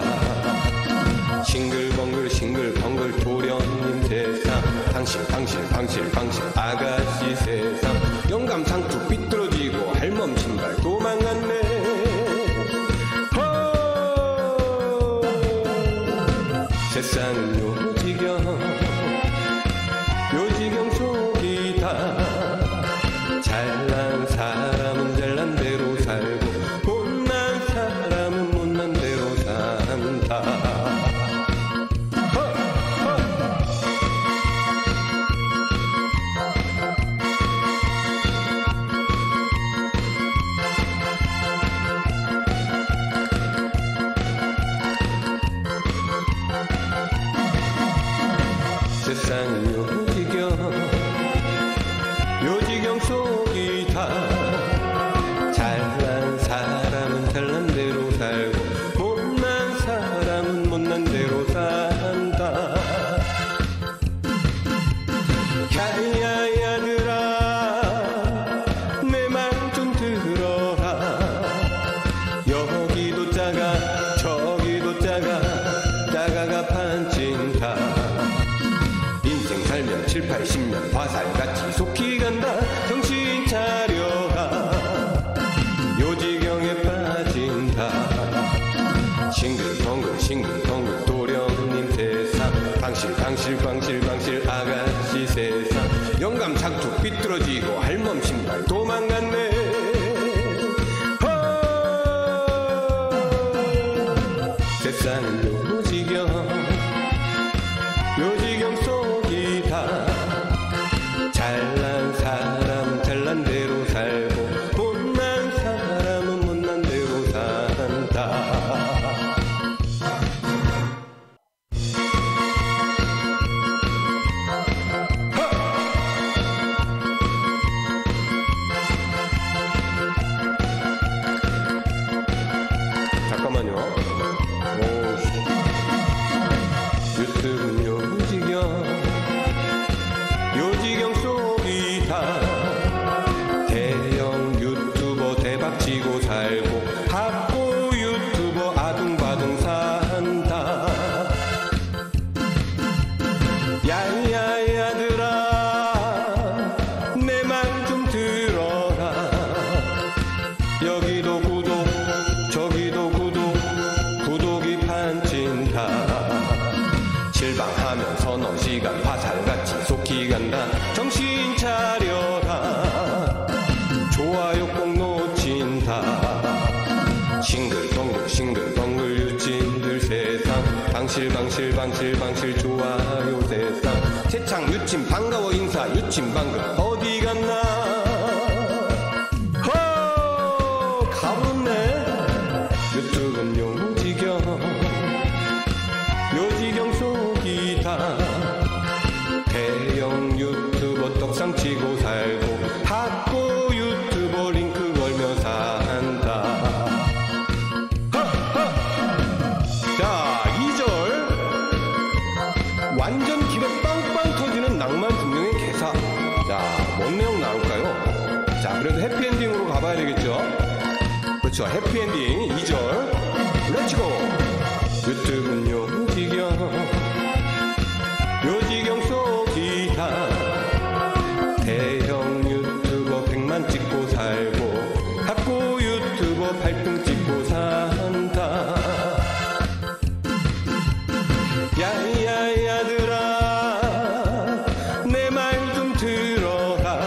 싱글벙글 싱글벙글 도련님 세상 방실 아가씨 세상 영감 상투 삐뚤어지고 할멈 신발 도망갔네. 세상은 요지경 속이다. 잘난 사람은 잘난 대로 살고 못난 사람은 못난 대로 산다. 세상은 요지경 속이다. 잘난 사람은 잘난 대로 살고 못난 사람은 못난 대로 산다. 야야야들아 내 말 좀 들어라. 여기도 작아 저기도 작아 작아가 판친다. 인생 살면 7, 80년 화살같이 속히 간다. 정신 차려라. 요지경에 빠진다. 싱글벙글 도련님 세상 방실 아가씨 세상 영감 작투 삐뚤어지고 할멈 신발 도망갔네. 세상은 요지경 속이다. 잘난 사람은 잘난 대로 살고 못난 사람은 못난 대로 산다. 잠깐만요. 유튜브 요지경 속이다. 대형 유튜버 대박치고 살고 학고 유튜버 아둥바둥 산다. 야야야들아 내 말 좀 들어라. 여기도 구독 저기도 구독 유친 반가워 인사 유친 방금 어디 갔나 허 가볍네 유튜브는 요지경 속이 다 대형 유튜버 떡상 치고 살고 학고 유튜버 링크 걸며 산다 자 2절 완전 기백 빵빵 터지는 낭만 분명의 개사 자 뭔 내용 나올까요? 자 그래도 해피엔딩으로 가봐야 되겠죠 그렇죠 해피엔딩 2절 렛츠고 유튜브는 요지경 속이 다 대형 유튜버 100만 찍고 살고 학고 유튜버 8등 찍고 산다 야야야들아 내 말 좀 들어라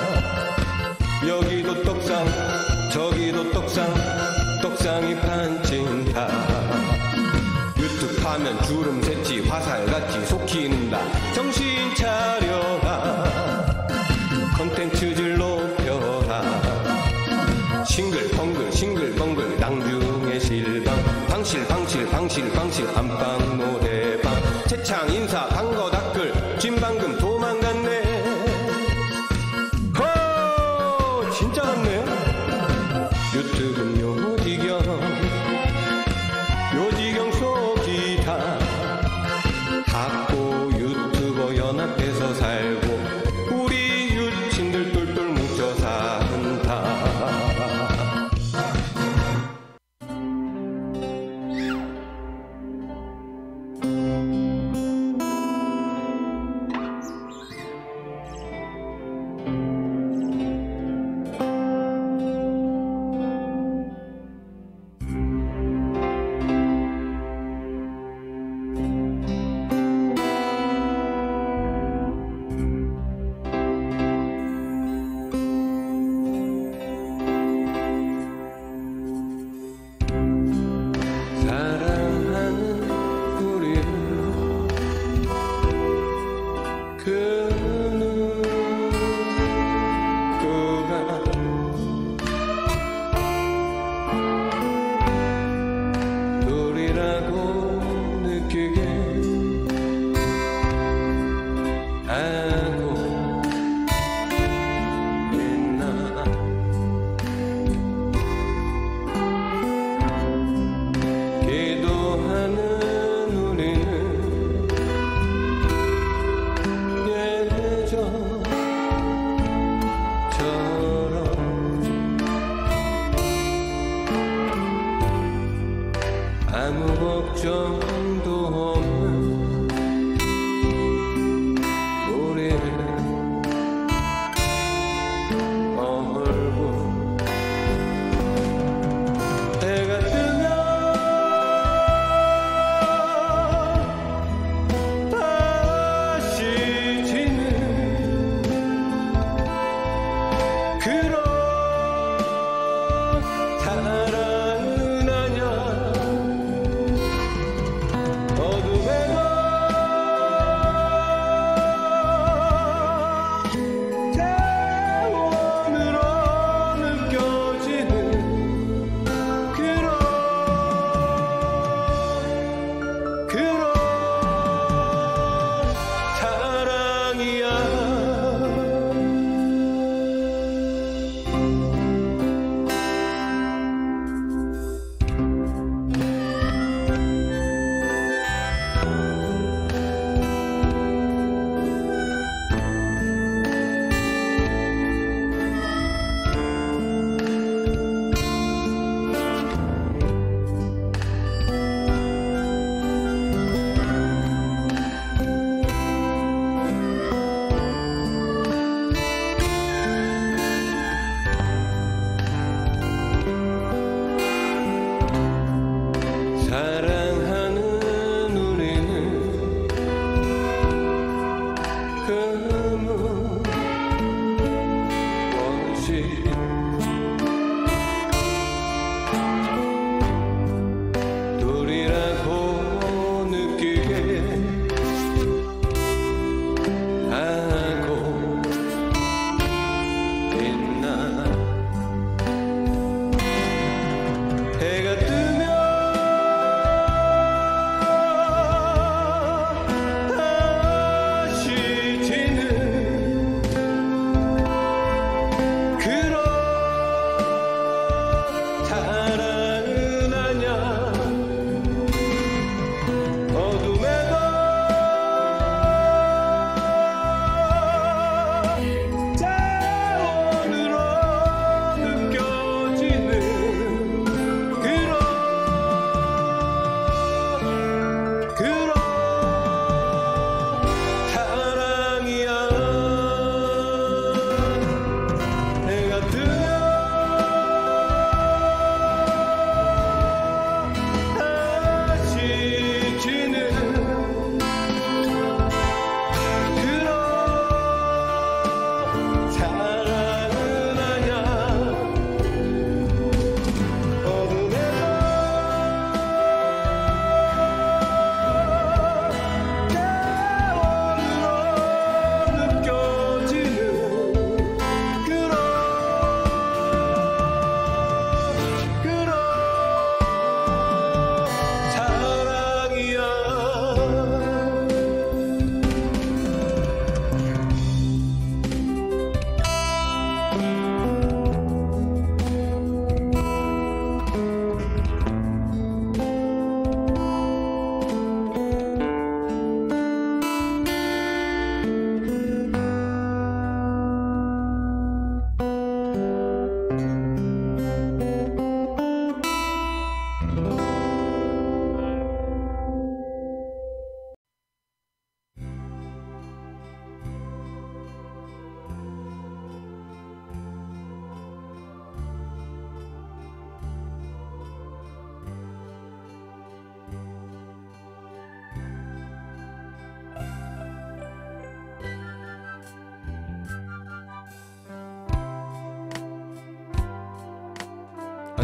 여기도 떡상 저기도 떡상 떡상이 판친다 유튜브 하면 주름 새치 화살같이 속히는다 정신 차려라 컨텐츠질 높여라 싱글벙글 싱글벙글 낭중의 실방 방실 안방 노래방 채창 인사 방거 댓글 진방금 도망갔네 허 진짜 같네 유튜브는 요지경 속이 다 학고 유튜버 연합해서 살고 우리 유친들 똘똘 뭉쳐 산다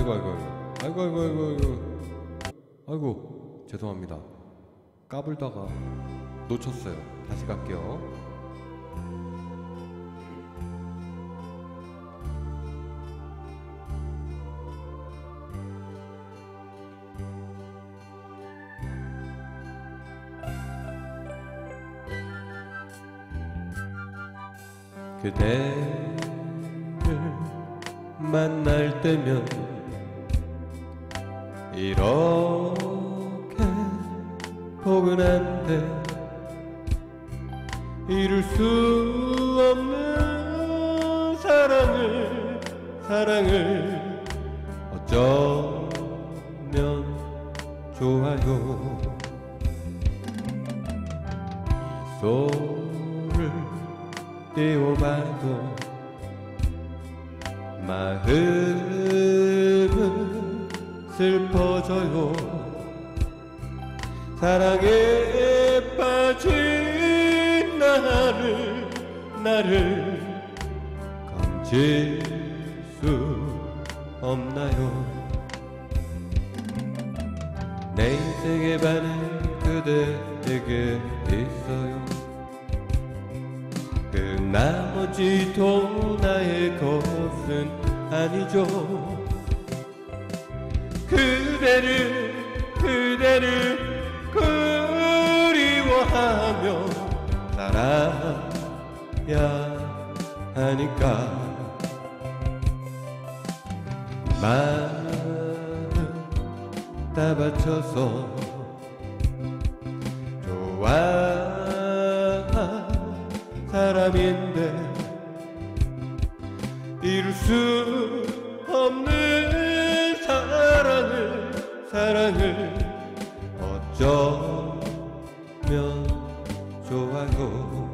아이고 아이고 아이고 아이고 아이고 아이고 아이고 죄송합니다. 까불다가 놓쳤어요. 다시 갈게요. 그대를 만날 때면 이렇게 포근한데 이룰 수 없는 사랑을 어쩌면 좋아요. 미소를 띄워봐도 마음은 슬퍼져요. 사랑에 빠진 나를 건질 수 없나요? 내 인생의 반은 그대에게 있어요. 그 나머지도 나의 것은 아니죠. 그대를 그리워하며 살아야 하니까 마음 다 바쳐서 좋아한 사람인데 이룰 수 없는 사랑을 어쩌면 좋아요.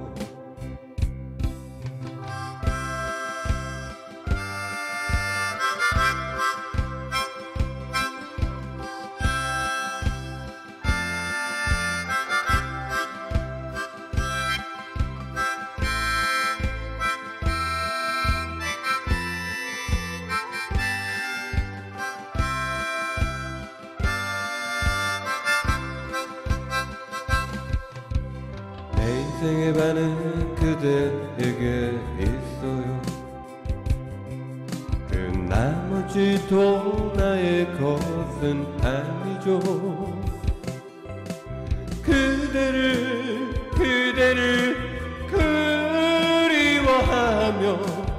내 인생의 반은 그대에게 있어요. 그 나머지도 나의 것은 아니죠. 그대를 그리워하며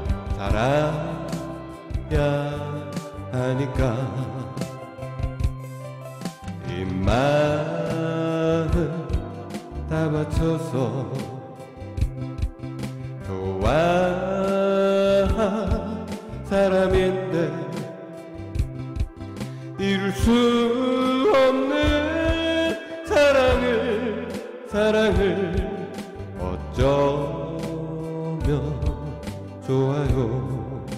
살아야 하니까 이 마음 다 바쳐서 좋아한 사람인데 이룰 수 없는 사랑을 어쩌면 좋아요.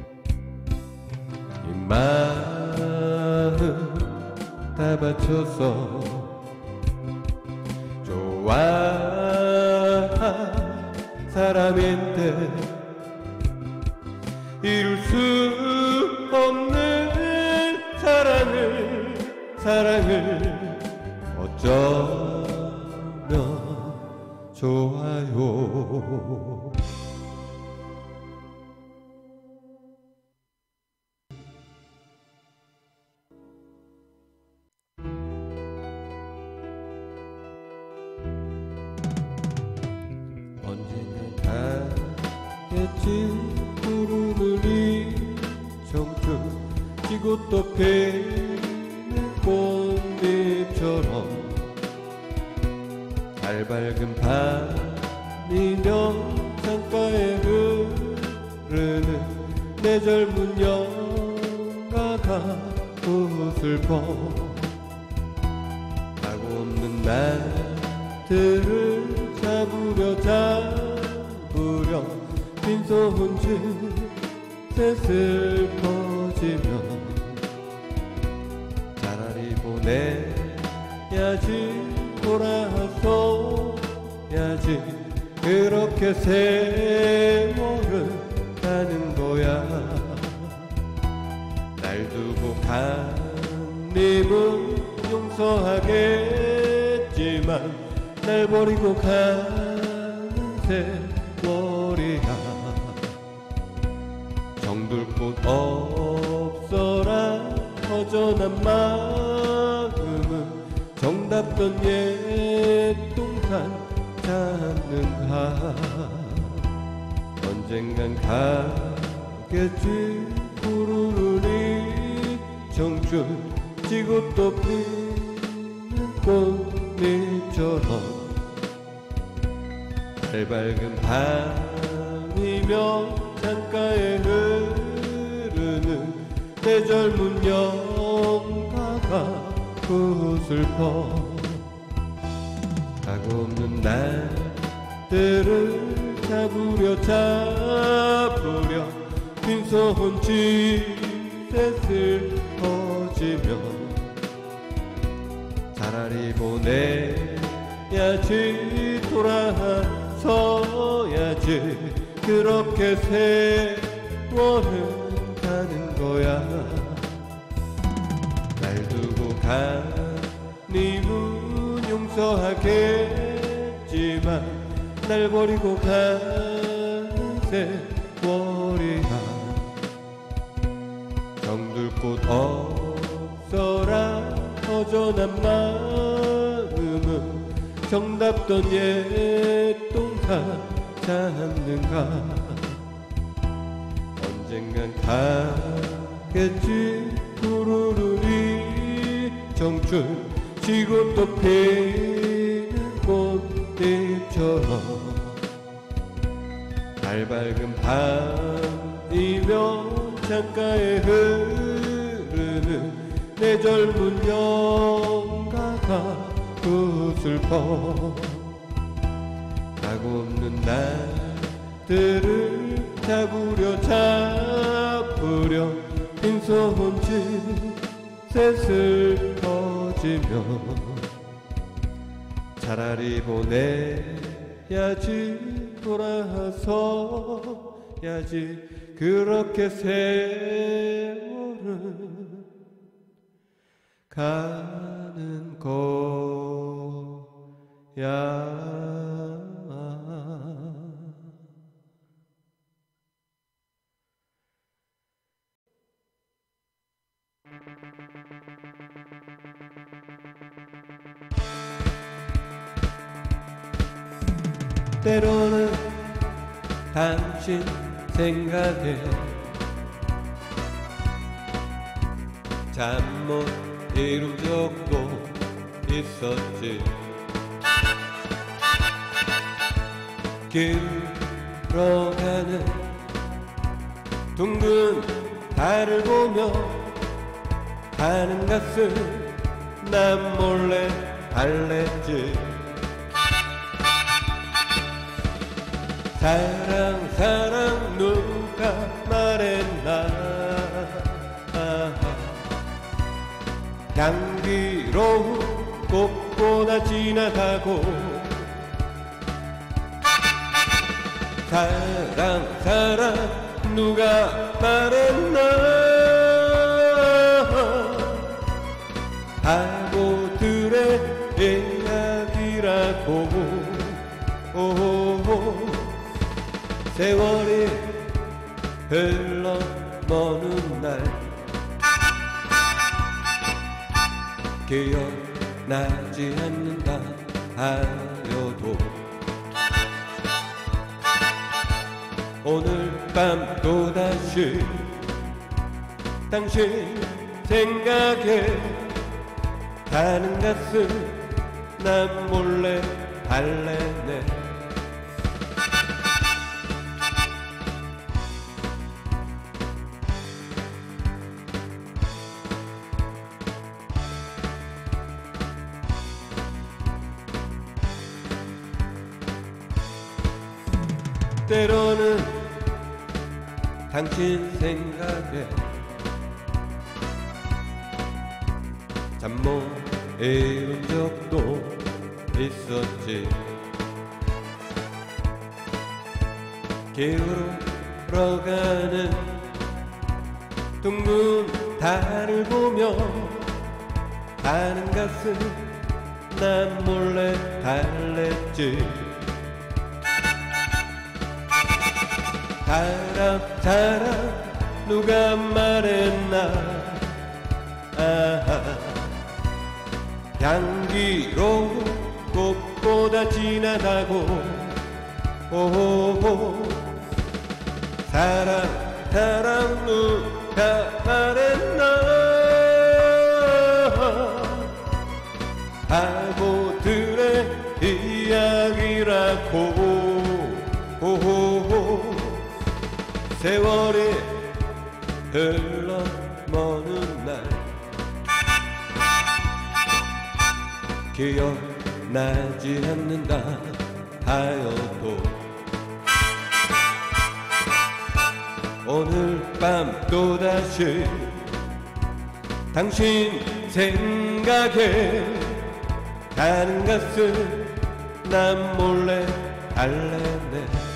이 마음 다 바쳐서 좋아한 사람인데 이룰 수 없는 사랑을 어쩌면 좋아요. 구름을 청춘 지고 또 피는 꽃잎처럼 달 밝은 밤이면 창가에 흐르는 내 젊은 영가가 또 슬퍼 가고 없는 날들을 잡으려 빈손짓에 슬퍼지면 차라리 보내야지 돌아서야지 그렇게 세월은 가는 거야. 날 두고 하나님은 용서하겠지만 날 버리고 가는 세월이야. 정들 곳 없어라 허전한 마음은 정답던 옛 동산 찾는가. 언젠간 가겠지 푸르르니 청춘 지고 또 피는 꽃잎처럼. 밝은 밤이며 창가에 흐르는 내 젊은 영가가 그 슬퍼. 각 없는 날들을 잡으려 빈손 집에 슬퍼지며 차라리 보내야지 돌아서야지 그렇게 세월은 가는 거야. 날 두고 가님은 용서하겠지만 날 버리고 가는 세월이야. 정들 곳 없어라 허전한 마음은 정답던 옛 동산 찾는가. 언젠간 가겠지 푸르르니 청춘 지고 또 피는 꽃잎처럼. 밝은 밤이며 창가에 흐르는 내 젊은 영가가 그 슬퍼. 각 없는 날들을 잡으려 빈손 짓에 슬퍼지며 차라리 보내야지 돌아서야지 그렇게 세월은 가는 거야. 때로는 당신 생각에 잠 못 이룬 적도 있었지. 길어가는 둥근 달을 보며 가는 가슴 난 몰래 달랬지. 사랑 누가 말했나. 향기로운 꽃보다 지나가고 사랑 누가 말했나. 바보들의 이야기라고. 세월이 흘러머는 날 기억나지 않는다 하여도 오늘 밤 또다시 당신 생각에 가는 가슴 난 몰래 달래네. 때로는 당신 생각에 잠 못 이룬 적도 있었지. 기울어가는 둥근 달을 보며 가는 가슴 난 몰래 달랬지. 사랑 누가 말했나. 아하. 향기로 꽃보다 진하다고. 오호호. 사랑 누가 말했나. 바보들의 이야기라고. 오호호. 세월이 흘러 머는 날 기억나지 않는다 하여도 오늘 밤 또다시 당신 생각에 가는 가슴 난 몰래 달래네.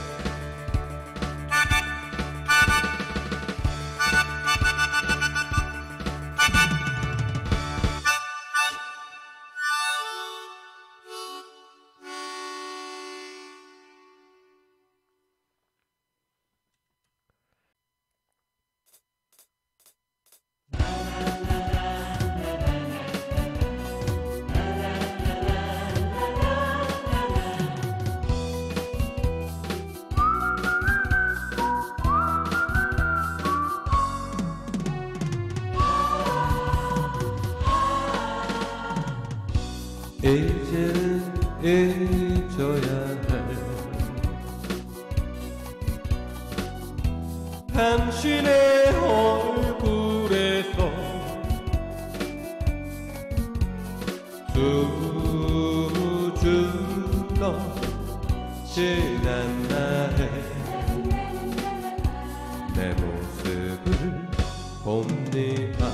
이제는 잊어야 할 당신의 얼굴에서 수줍던 지난 날에 내 모습을 봅니다.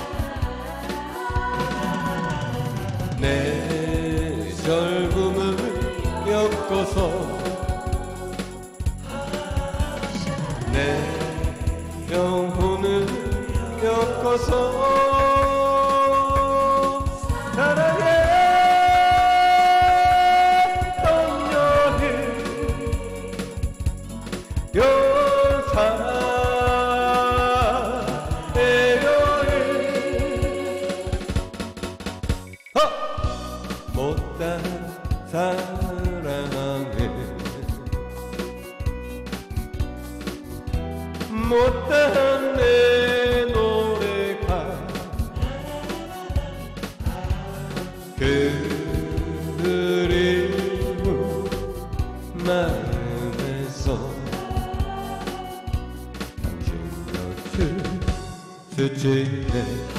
내 젊음을 엮어서 내 영혼을 엮어서 사랑했던 여인 여사의 여인 못다한 사랑에 못다한 내 노래가 그리운 마음에서 당신 곁을 스치네.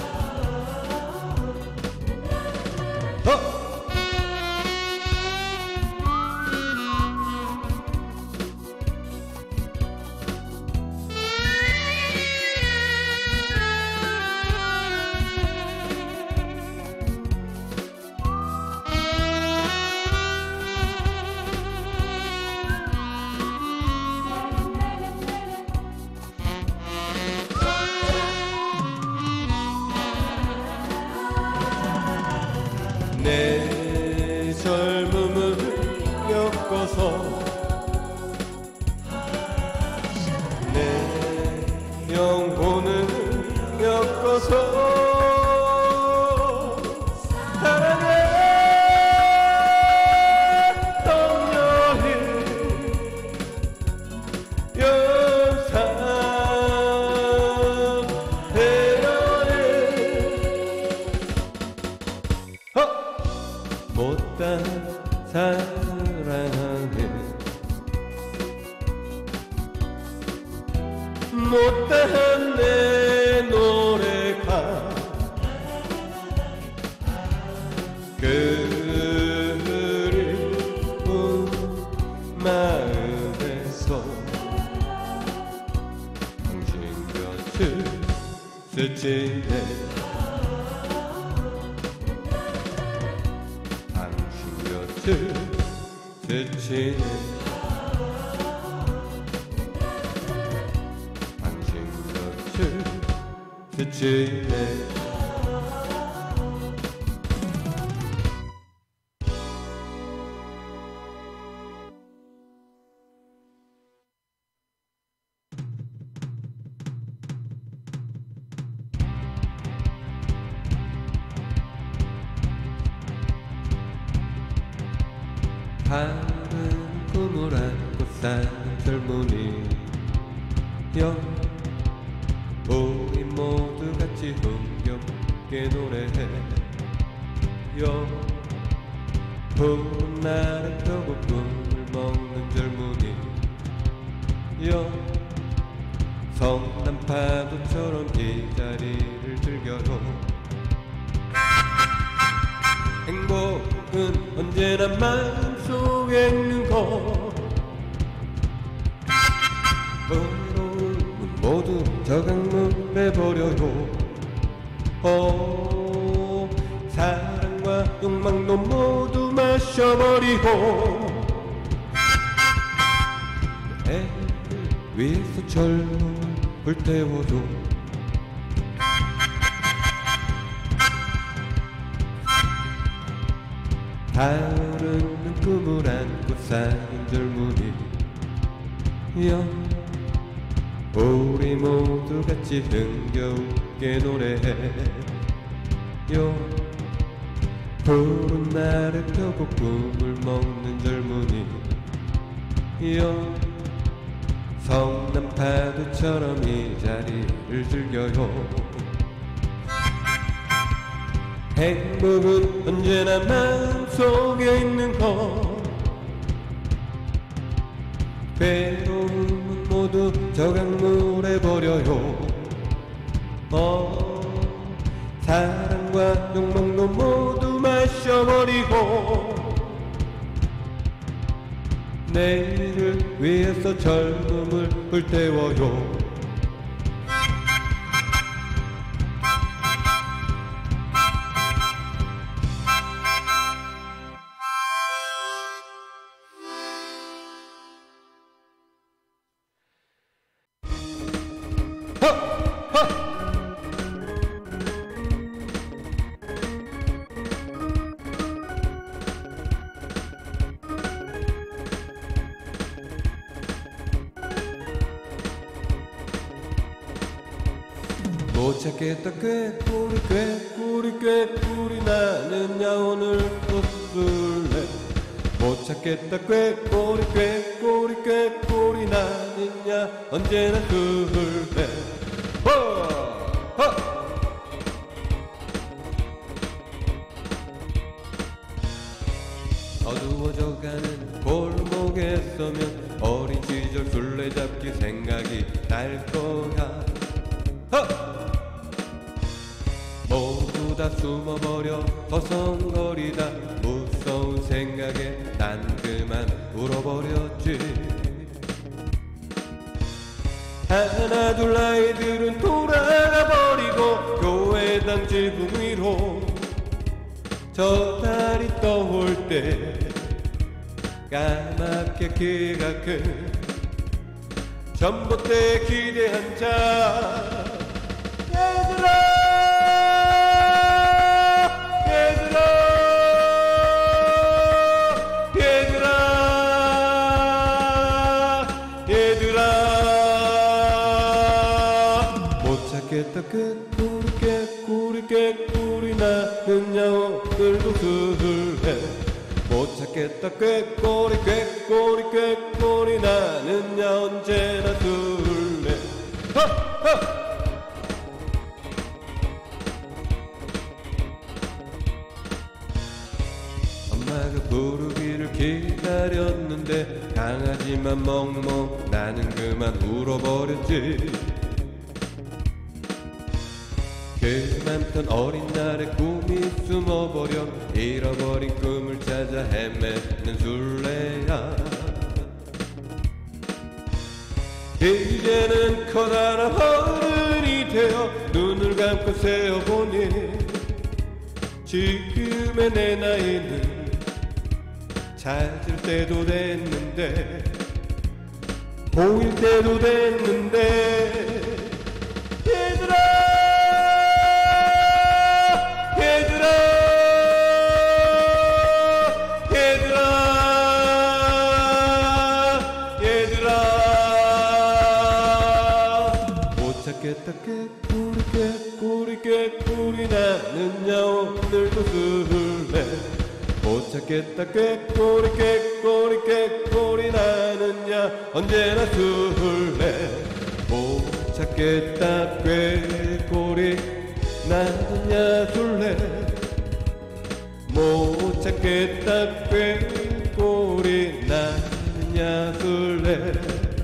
내 젊음을 엮어서 내 영혼을 엮어서 사랑했던 여인 여사의 여인 못다한 사랑에 못다한 내 노래가 그리운 마음에서 당신 곁을 스치네. 스치네. 당신 곁을 스치네. 하늘은 꿈을 안고 사는 젊은이여, 우리 모두 같이 흥겹게 노래해요. 푸른 날에 펴고 꿈을 먹는 젊은이여, 성난 파도처럼 이 자리를 즐겨요. 행복은 언제나 마음속에 있는 것, 외로움은 모두 저 강물에 버려요. 사랑과 욕망도 모두 마셔버리고, 애를 위해서 젊음을 불태워요. 타오르는 꿈을 안고 사는 젊은이여, 우리 모두 같이 흥겨우게 노래해요. 푸른 날에 펴고 꿈을 먹는 젊은이여, 성난 파도처럼 이 자리를 즐겨요. 행복은 언제나 마음속에 있는 것, 괴로움은 모두 저 강물에 버려요. 사랑과 욕망도 모두 마셔버리고, 내일을 위해서 젊음을 불태워요. 못 찾겠다 꾀꼬리 꾀꼬리 꾀꼬리, 나는야 오늘 또 술래. 못 찾겠다 꾀꼬리 꾀꼬리 꾀꼬리, 나는야 언제나 술래. 어두워져가는 골목에 서면 어린 시절 술래잡기 생각이 날 거야. 모두 다 숨어버려 허성거리다 무서운 생각에 난 그만 울어버렸지. 하나 둘 아이들은 돌아가버리고 교회당 지붕 위로 저 달이 떠올 때 까맣게 키가 큰 전봇대에 기대한 자. 얘들아 못 찾겠다 꾀꼬리 꾀꼬리 꾀꼬리, 나는야 오늘도 술래. 못 찾겠다 꾀꼬리 꾀꼬리 꾀꼬리, 나는야 언제나 술래. 엄마가 부르기를 기다렸는데 강아지만 멍멍, 나는 그만 울어버렸지. 그 많던 어린 날의 꿈이 숨어버려 잃어버린 꿈을 찾아 헤매는 술래야. 이제는 커다란 어른이 되어 눈을 감고 세어보니 지금의 내 나이는 찾을 때도 됐는데 보일 때도 됐는데. 얘들아 깨꼬리 깨꼬리 나는야 오늘도 술래 못 찾겠다 깨꼬리 깨꼬리 나는야 언제나 술래 못 찾겠다 꾀꼬리 나는야 술래 못 찾겠다 꾀꼬리 나는야 술래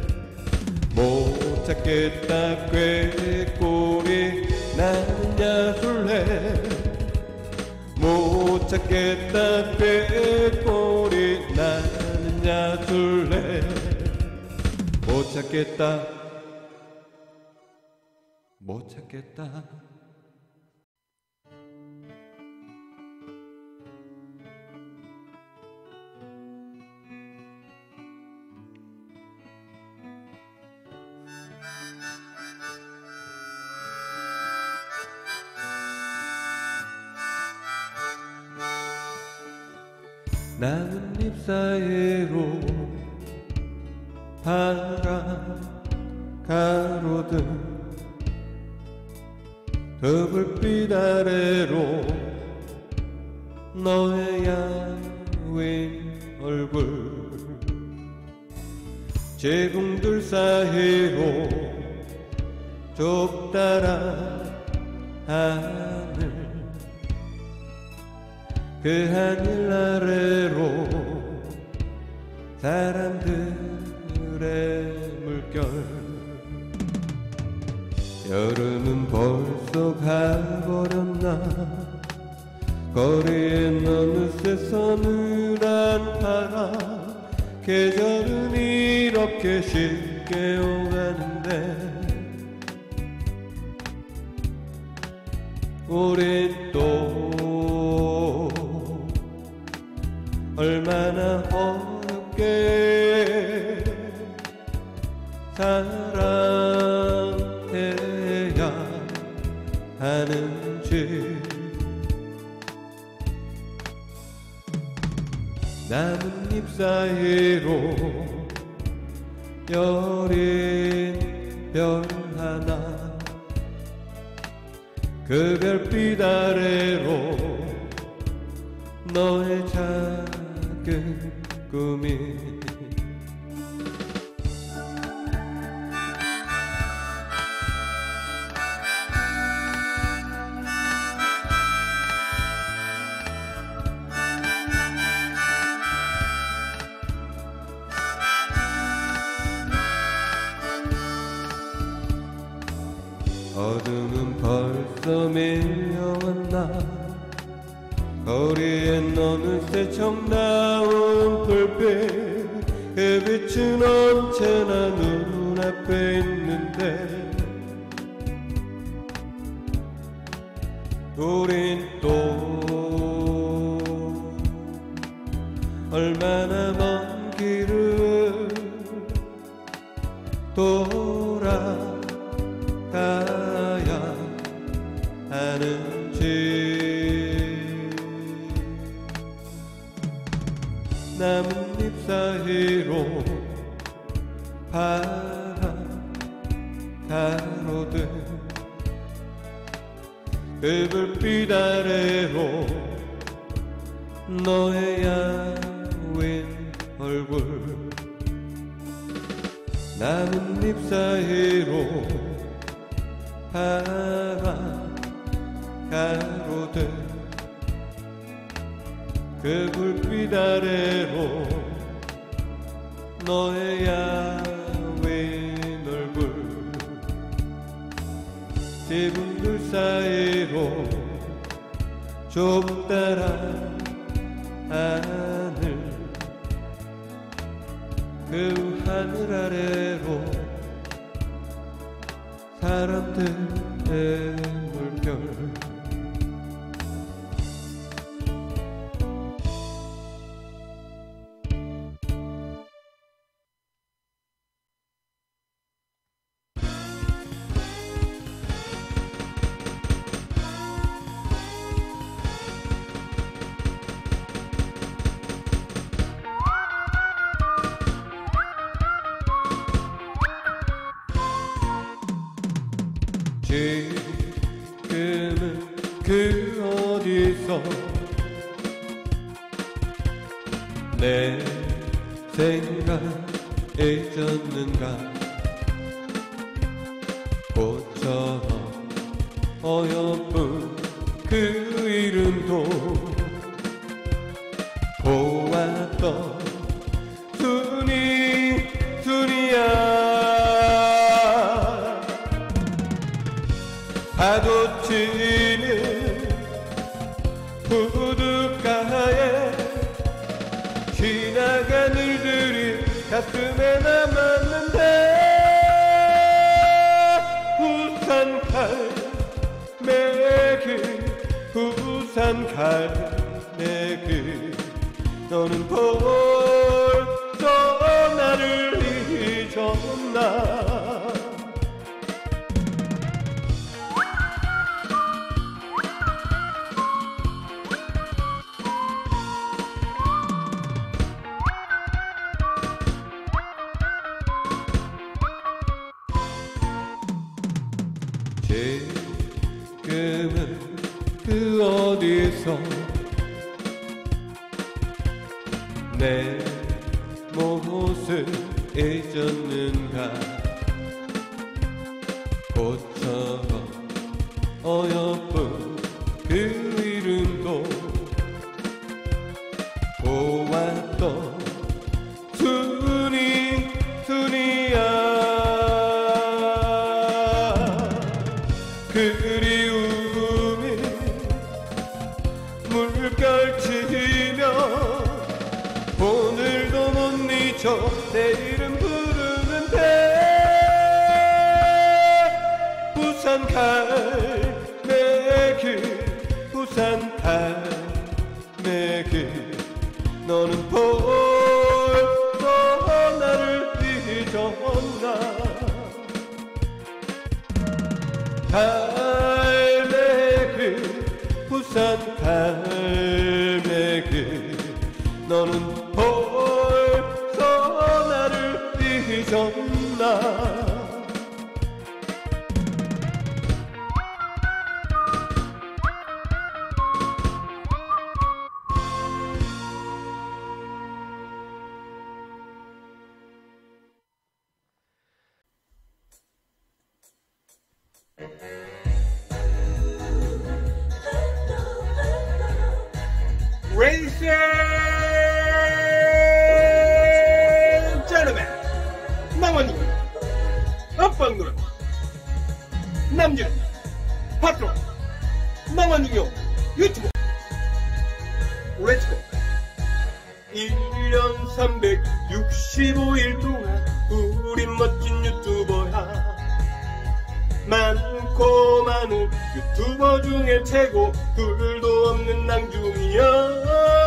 못 찾겠다 꾀꼬리 나는야 술래 못 찾겠다 꾀꼬리 나는야 술래 못 찾겠다 못 찾겠다 나뭇잎 사이로 파란 가로등 더블빛 아래로 너의 야윈 얼굴 제궁들 사이로 좁다란 하늘 그 하늘 아래로 사람들의 물결 여름은 벌써 가버렸나 거리엔 어느새 서늘한 바람 계절은 이렇게 쉽게 오가는데 우린 또 얼마나 어렵게 사랑해야 하는지 나뭇잎 사이로 여린 별 하나 그 별빛 아래로 너의 작은 꿈이 어둠은 벌써 밀려왔나 거리엔 어느새 정다운 불빛 그 빛은 언제나 눈앞에 있는데 우린 또 얼마나 먼 길을 돌아가야 하는지 나뭇잎 사이로 파란 가로등 그 불빛 아래로 너의 야윈 얼굴 나뭇잎 사이로 파란 가로등 그 불빛 아래로 너의 야윈 얼굴 지붕들 사이로 좁다란 하늘 그 하늘 아래로 사람들의 물결 지금은 그 어디서 내 생각에 젖는가. 꽃처럼 어여쁜 그 이름도 보았던 순이야. 파도 치는 부둣가에 지나간 일들이 가슴에 남았는데 부산 갈매기 너는 벌써 나를 잊었나. 지금은 그 어디서 내 모습 잊었는가. 꽃처럼 어여쁜 그 이름도 보았던 순이야. 그리움이 물결치며 오늘도 못 잊어 내 이름 부르는데 부산 갈매기 너는 벌써 나를 잊었나. 갈매기 부산 갈매기 너는 벌써 나를 잊었나.
Ladies and gentlemen, 남원님, 앞방노래, 남진, 파트로, 남원중요 유튜브, 렛츠고. 1년 365일 동안 우린 멋진 유튜버야. 많고 많은 유튜버 중에 최고, 둘도 없는 낭중이야.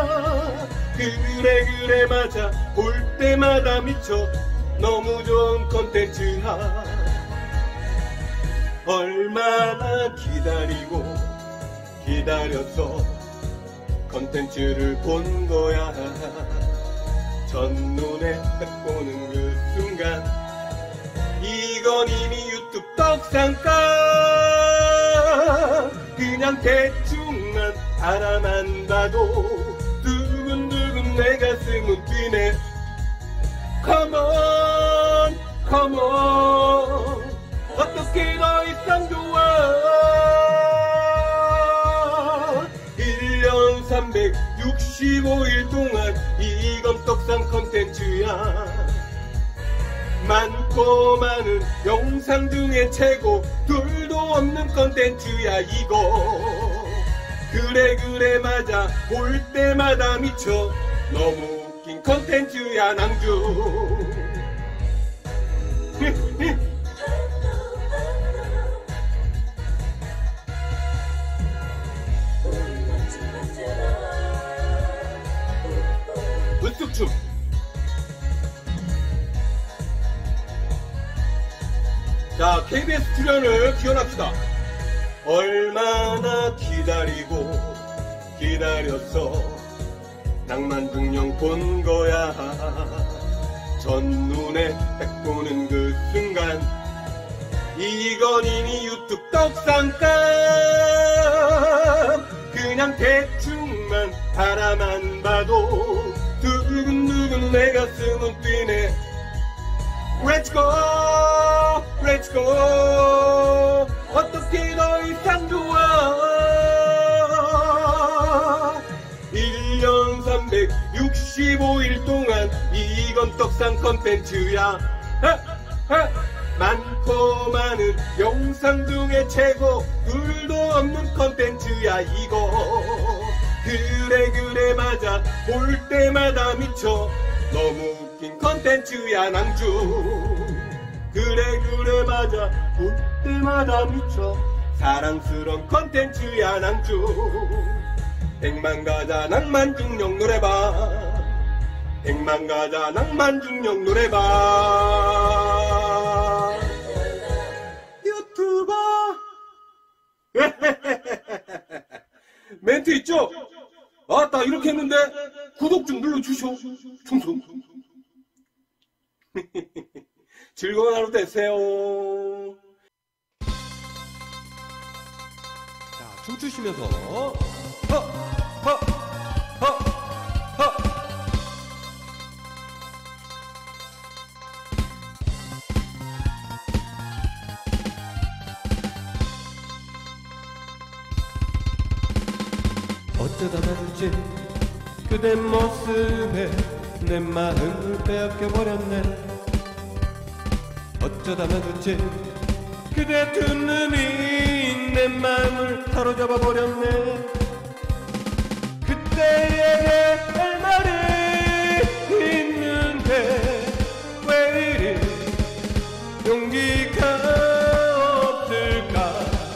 그래 맞아, 볼 때마다 미쳐. 너무 좋은 컨텐츠야. 얼마나 기다려서 컨텐츠를 본 거야. 첫눈에 딱 보는 그 순간 이건 이미 유튜브 떡상가. 그냥 대충만 알아만 봐도 두근두근 내 가슴은 뛰네. Come on, come on. 어떻게 더 이상 좋아. 1년 365일 동안 이건 떡상 컨텐츠야. 많고 많은 영상 중에 최고, 둘도 없는 컨텐츠야 이거. 그래 맞아, 볼 때마다 미쳐. 너무 웃긴 컨텐츠야 낭주. 으쓱춤. 자, KBS 출연을 기원합시다. 얼마나 기다려서 낭만중령 본 거야. 첫눈에 딱 보는 그 순간 이건 이미 유튜브 떡상감. 그냥 대충만 바라만 봐도 두근두근 내 가슴은 뛰네. Let's go, let's go. 어떻게 더 이상 좋아. 1년 365일 동안 이건 떡상 컨텐츠야. 많고 많은 영상 중에 최고, 둘도 없는 컨텐츠야 이거. 그래 맞아, 볼 때마다 미쳐. 너무 웃긴 컨텐츠야 낭주. 그래 맞아, 볼 때마다 미쳐. 사랑스러운 컨텐츠야 낭주. 백만가자 낭만중력 노래방. 백만가자 낭만중력 노래방. 유튜버. 멘트 있죠? 아따 이렇게 했는데 구독 좀 눌러주쇼. 충성. 즐거운 하루 되세요.
자, 춤추시면서 어쩌다 마주친 그대 모습에 내 마음을 빼앗겨버렸네. 어쩌다 마주친 그대 두 눈이 내 마음을 사로잡아버렸네. 그때에게 할 말이 있는데 왜 이리 용기가 없을까.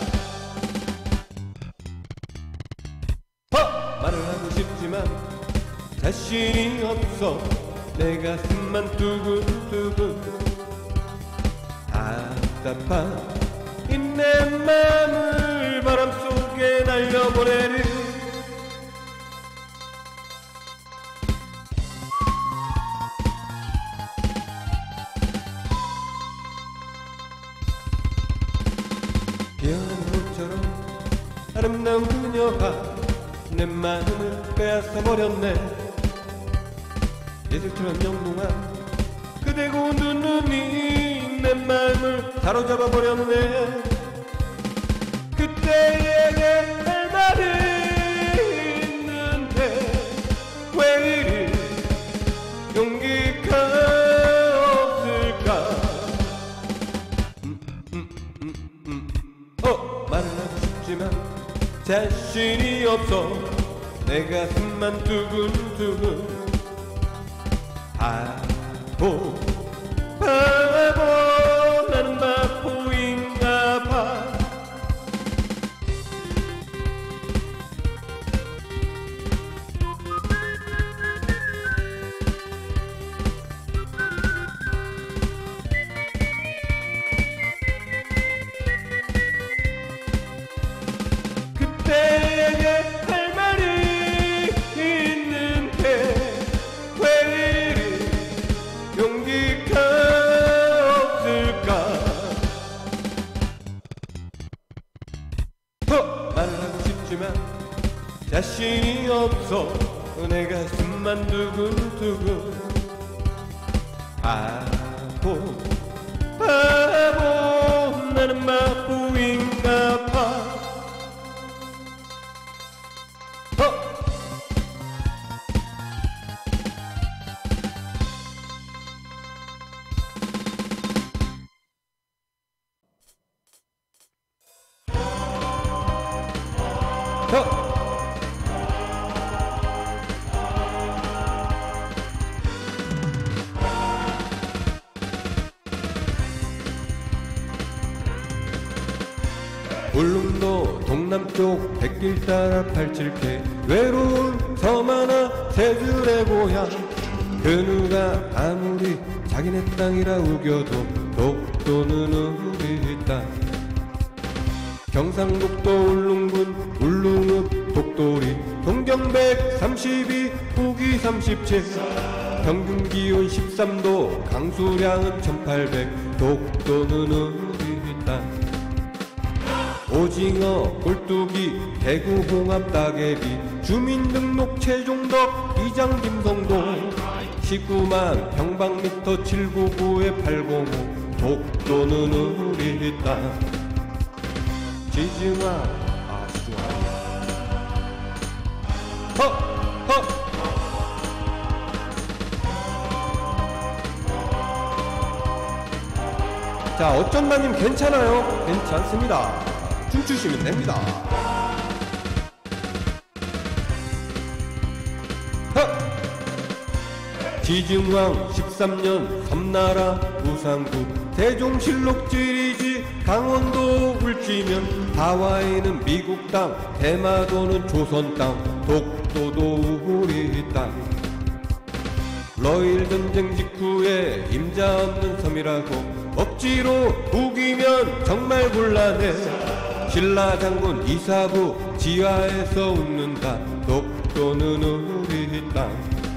말을 하고 싶지만 자신이 없어. 내 가슴만 두근두근 답답한 이 내 맘을 바람속에 날려보내는. 피어난 꽃처럼 아름다운 그녀가 내 마음을 빼앗아버렸네. 예술처럼 영롱한 그대 고운 두 눈이 내 마음을 사로잡아버렸네. 그때에게 할 말이 있는데 왜 이리 용기가 없을까. 말을 하고 싶지만 자신이 없어. 내 가슴만 두근두근 바보 나는 바보인가 봐. 그때에게 할 말이 있는데 왜 이리 용기가 없을까. 말을 하고 싶지만 자신이 없어. 내 가슴만 두근두근 바보 나는 바보인가 봐. 울릉도 동남쪽 백길 따라 87K 외로운 섬 하나 새들의 고향. 그 누가 아무리 자기네 땅이라 우겨도 독도는 우리 땅. 경상북도 울릉군 울릉읍 독도리 동경 132 후기 37 평균 기온 13도 강수량은 1800 독도는 우리 땅. 땅 오징어, 꼴뚜기, 대구 홍합 따개비 주민등록 최종덕 이장 김성동 19만 평방미터 799에 805 독도는 우리 땅 지증아 허허 자 어쩐다님 괜찮아요? 괜찮습니다. 춤추시면 됩니다. 지증왕 13년 섬나라 우상구 대종실록 지리지 강원도 울지면 하와이는 미국 땅 대마도는 조선 땅 독도도 우리 땅 러일 전쟁 직후에 임자 없는 섬이라고 억지로 우기면 정말 곤란해 신라 장군 이사부 지하에서 웃는다 독도는 우리 땅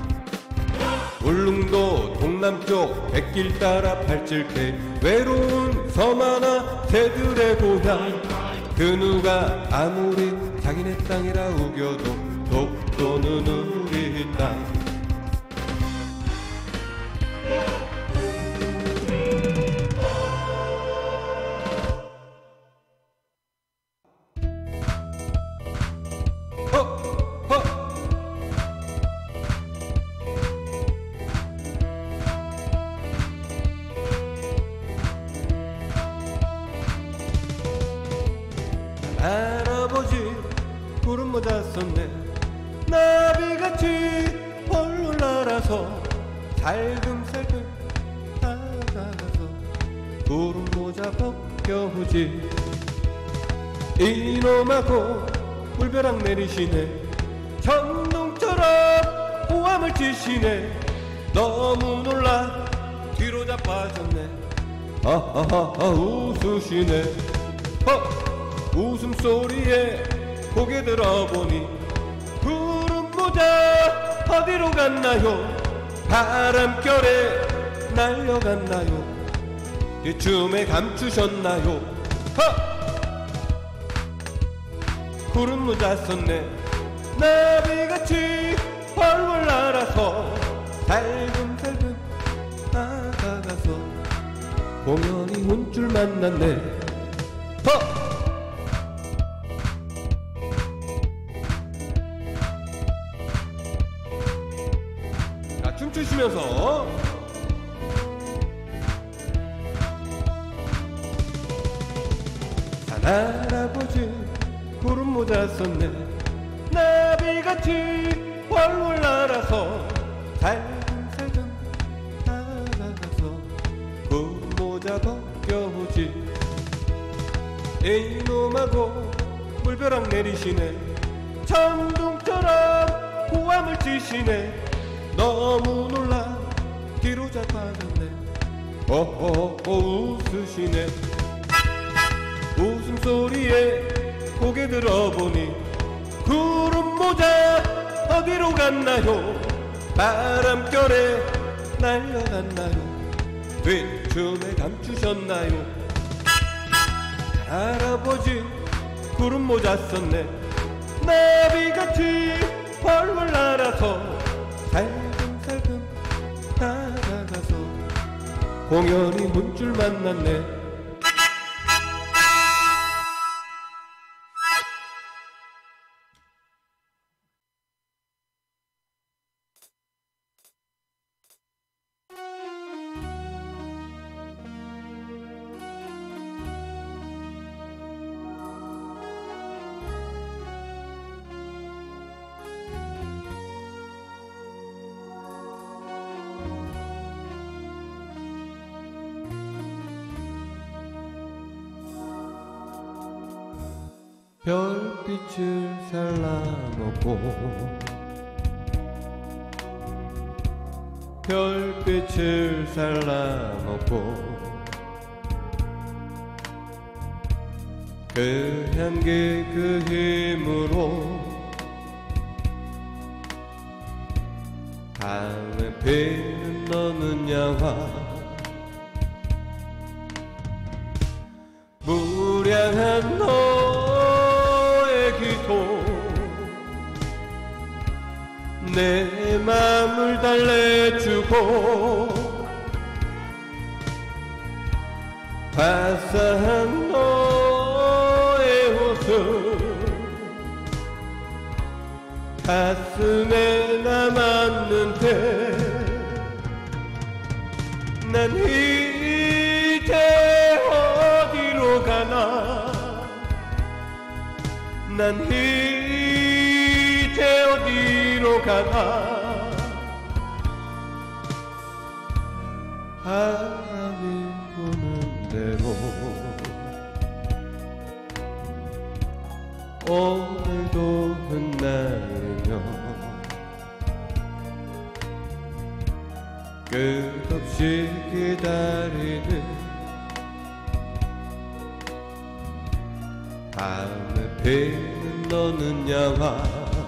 울릉도 동남쪽 백길 따라 87K 외로운 섬 하나 새들의 고향 그 누가 아무리 자기네 땅이라 우겨도 독도는 우리 땅 할아버지 구름 모자 썼네 나비같이 홀로 날아서 살금살금 다가가서 구름 모자 벗겨오지 이놈하고 물벼락 내리시네 천둥처럼 호함을 치시네 너무 놀라 뒤로 자빠졌네 아하하 웃으시네 웃음소리에 고개 들어보니 구름 모자 어디로 갔나요 바람결에 날려갔나요 이쯤에 감추셨나요 구름 모자 썼네 나비같이 훨훨 날아서 살금살금 다가가서 공연히 혼줄 만났네 자 춤추시면서 할아버지 구름 모자 썼네 나비같이 훨훨 날아서 살금살금 다가가서 구름 모자 벗겨오지 이놈하고 물벼락 내리시네 천둥처럼 호함을 치시네 너무 놀라 뒤로 자빠졌네 웃으시네 웃음소리에 고개 들어보니 구름 모자 어디로 갔나요 바람결에 날려갔나요 뒤춤에 감추셨나요 할아버지 구름 모자 썼네 나비같이 훨훨 날아서 살금살금 다가가서 공연히 혼줄 만났네 별빛을 살라놓고 별빛을 살라놓고 그 향기 그 힘으로 밤에 피는 너는 야화 무량한 너의 기도 내 맘을 달래주고 화사한 너의 웃음 가슴에 남았는데 난 이제 어디로 가나 난 이제 어디로 가나 바람이 부는 대로 오늘도 흩날리며 끝없이 기다리는 밤에 피는 너는 야와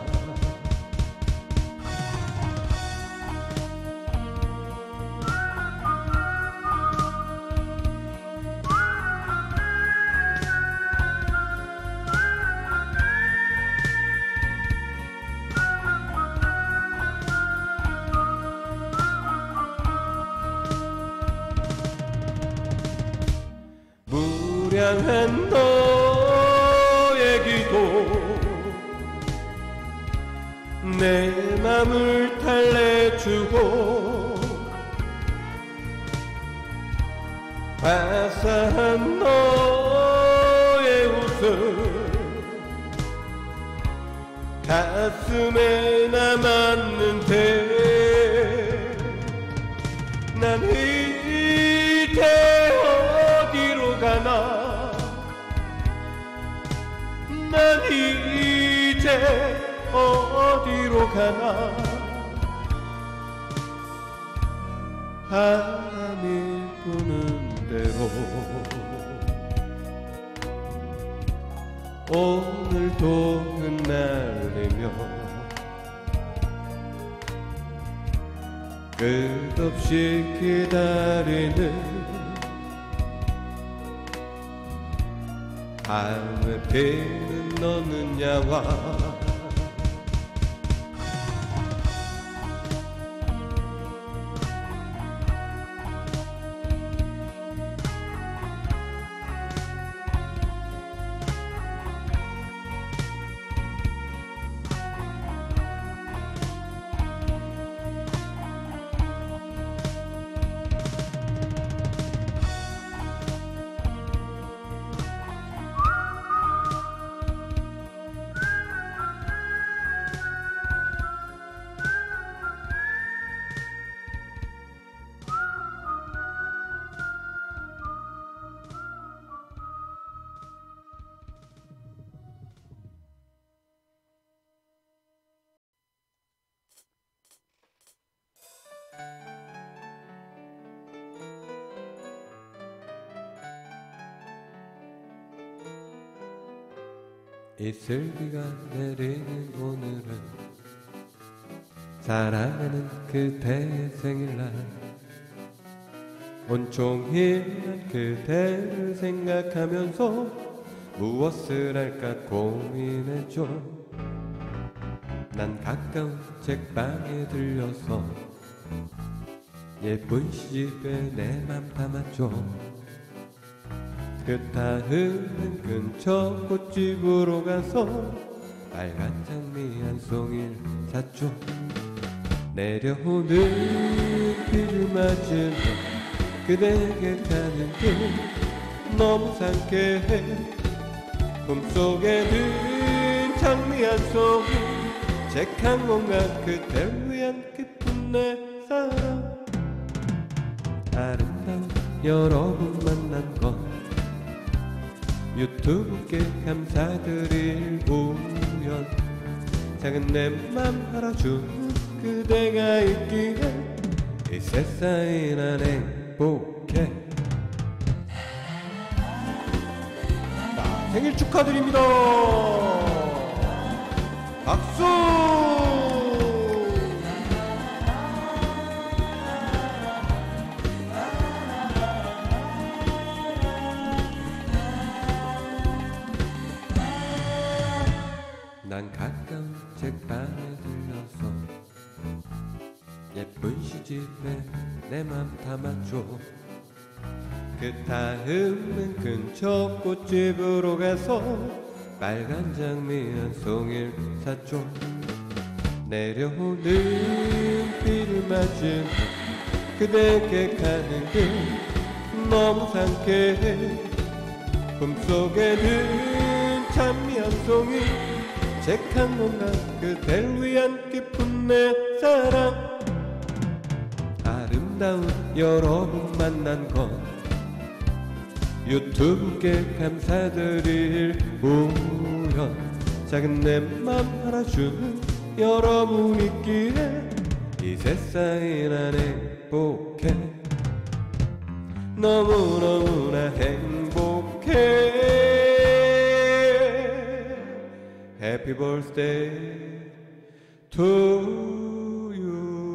무량한 너의 기도 내 맘을 달래주고 화사한 너의 웃음 가슴에 남았는데 난 이제 어디로 가나 난 이제 어디로 가나 바람이 부는 대로 오늘도 흩날리며 끝없이 기다리는 밤에 피는 너는 야와 이슬비가 내리는 오늘은 사랑하는 그대의 생일날 온종일 난 그대를 생각하면서 무엇을 할까 고민했죠. 난 가까운 책방에 들려서 예쁜 시집에 내 맘 담았죠. 그 다음은 근처 꽃집으로 가서 빨간 장미 한 송이를 샀죠. 내려오는 비를 맞으며 그대에게 가는 길 너무 상쾌해. 꿈속에는 장미 한 송이 책 한 권과 그댈 위한 기쁜 내 사랑. 아름다운 여러분 만난 건 유튜브께 감사드릴 우연. 작은 내 맘 알아주는 그대가 있기에 이 세상이 난 행복해. 생일 축하드립니다. 박수. 술집에 내 맘 담아줘. 그 다음은 근처 꽃집으로 가서 빨간 장미 한 송이를 샀죠. 내려오는 비를 맞은 그대에게 가는 길 너무 상쾌해. 꿈속에는 장미 한 송이 색한 뭔가 그댈 위한 기쁜 내 사랑. 아름다운 여러분 만난 건 유튜브께 감사드릴 우연. 작은 내 맘 알아주는 여러분 있기에 이 세상이 난 행복해. 너무너무나 행복해. Happy birthday to you.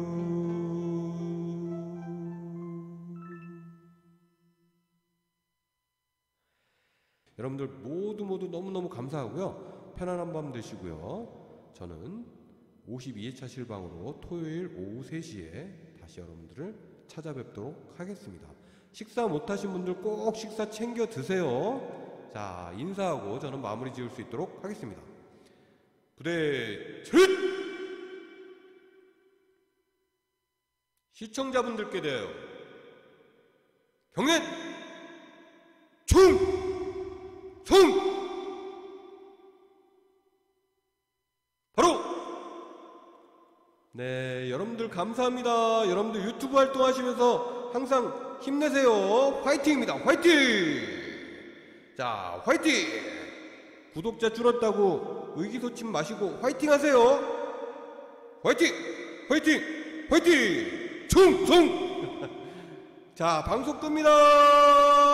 여러분들 모두 너무너무 감사하고요. 편안한 밤 되시고요. 저는 52회차 실방으로 토요일 오후 3시에 다시 여러분들을 찾아뵙도록 하겠습니다. 식사 못하신 분들 꼭 식사 챙겨 드세요. 자, 인사하고 저는 마무리 지을 수 있도록 하겠습니다. 부대 차렷! 시청자분들께 대하여 경례! 충성! 바로! 네, 여러분들 감사합니다. 여러분들 유튜브 활동하시면서 항상 힘내세요. 화이팅입니다. 화이팅! 자, 화이팅! 구독자 줄었다고 의기소침 마시고 화이팅 하세요. 화이팅! 화이팅! 화이팅! 충성! 자, 방송 끕니다.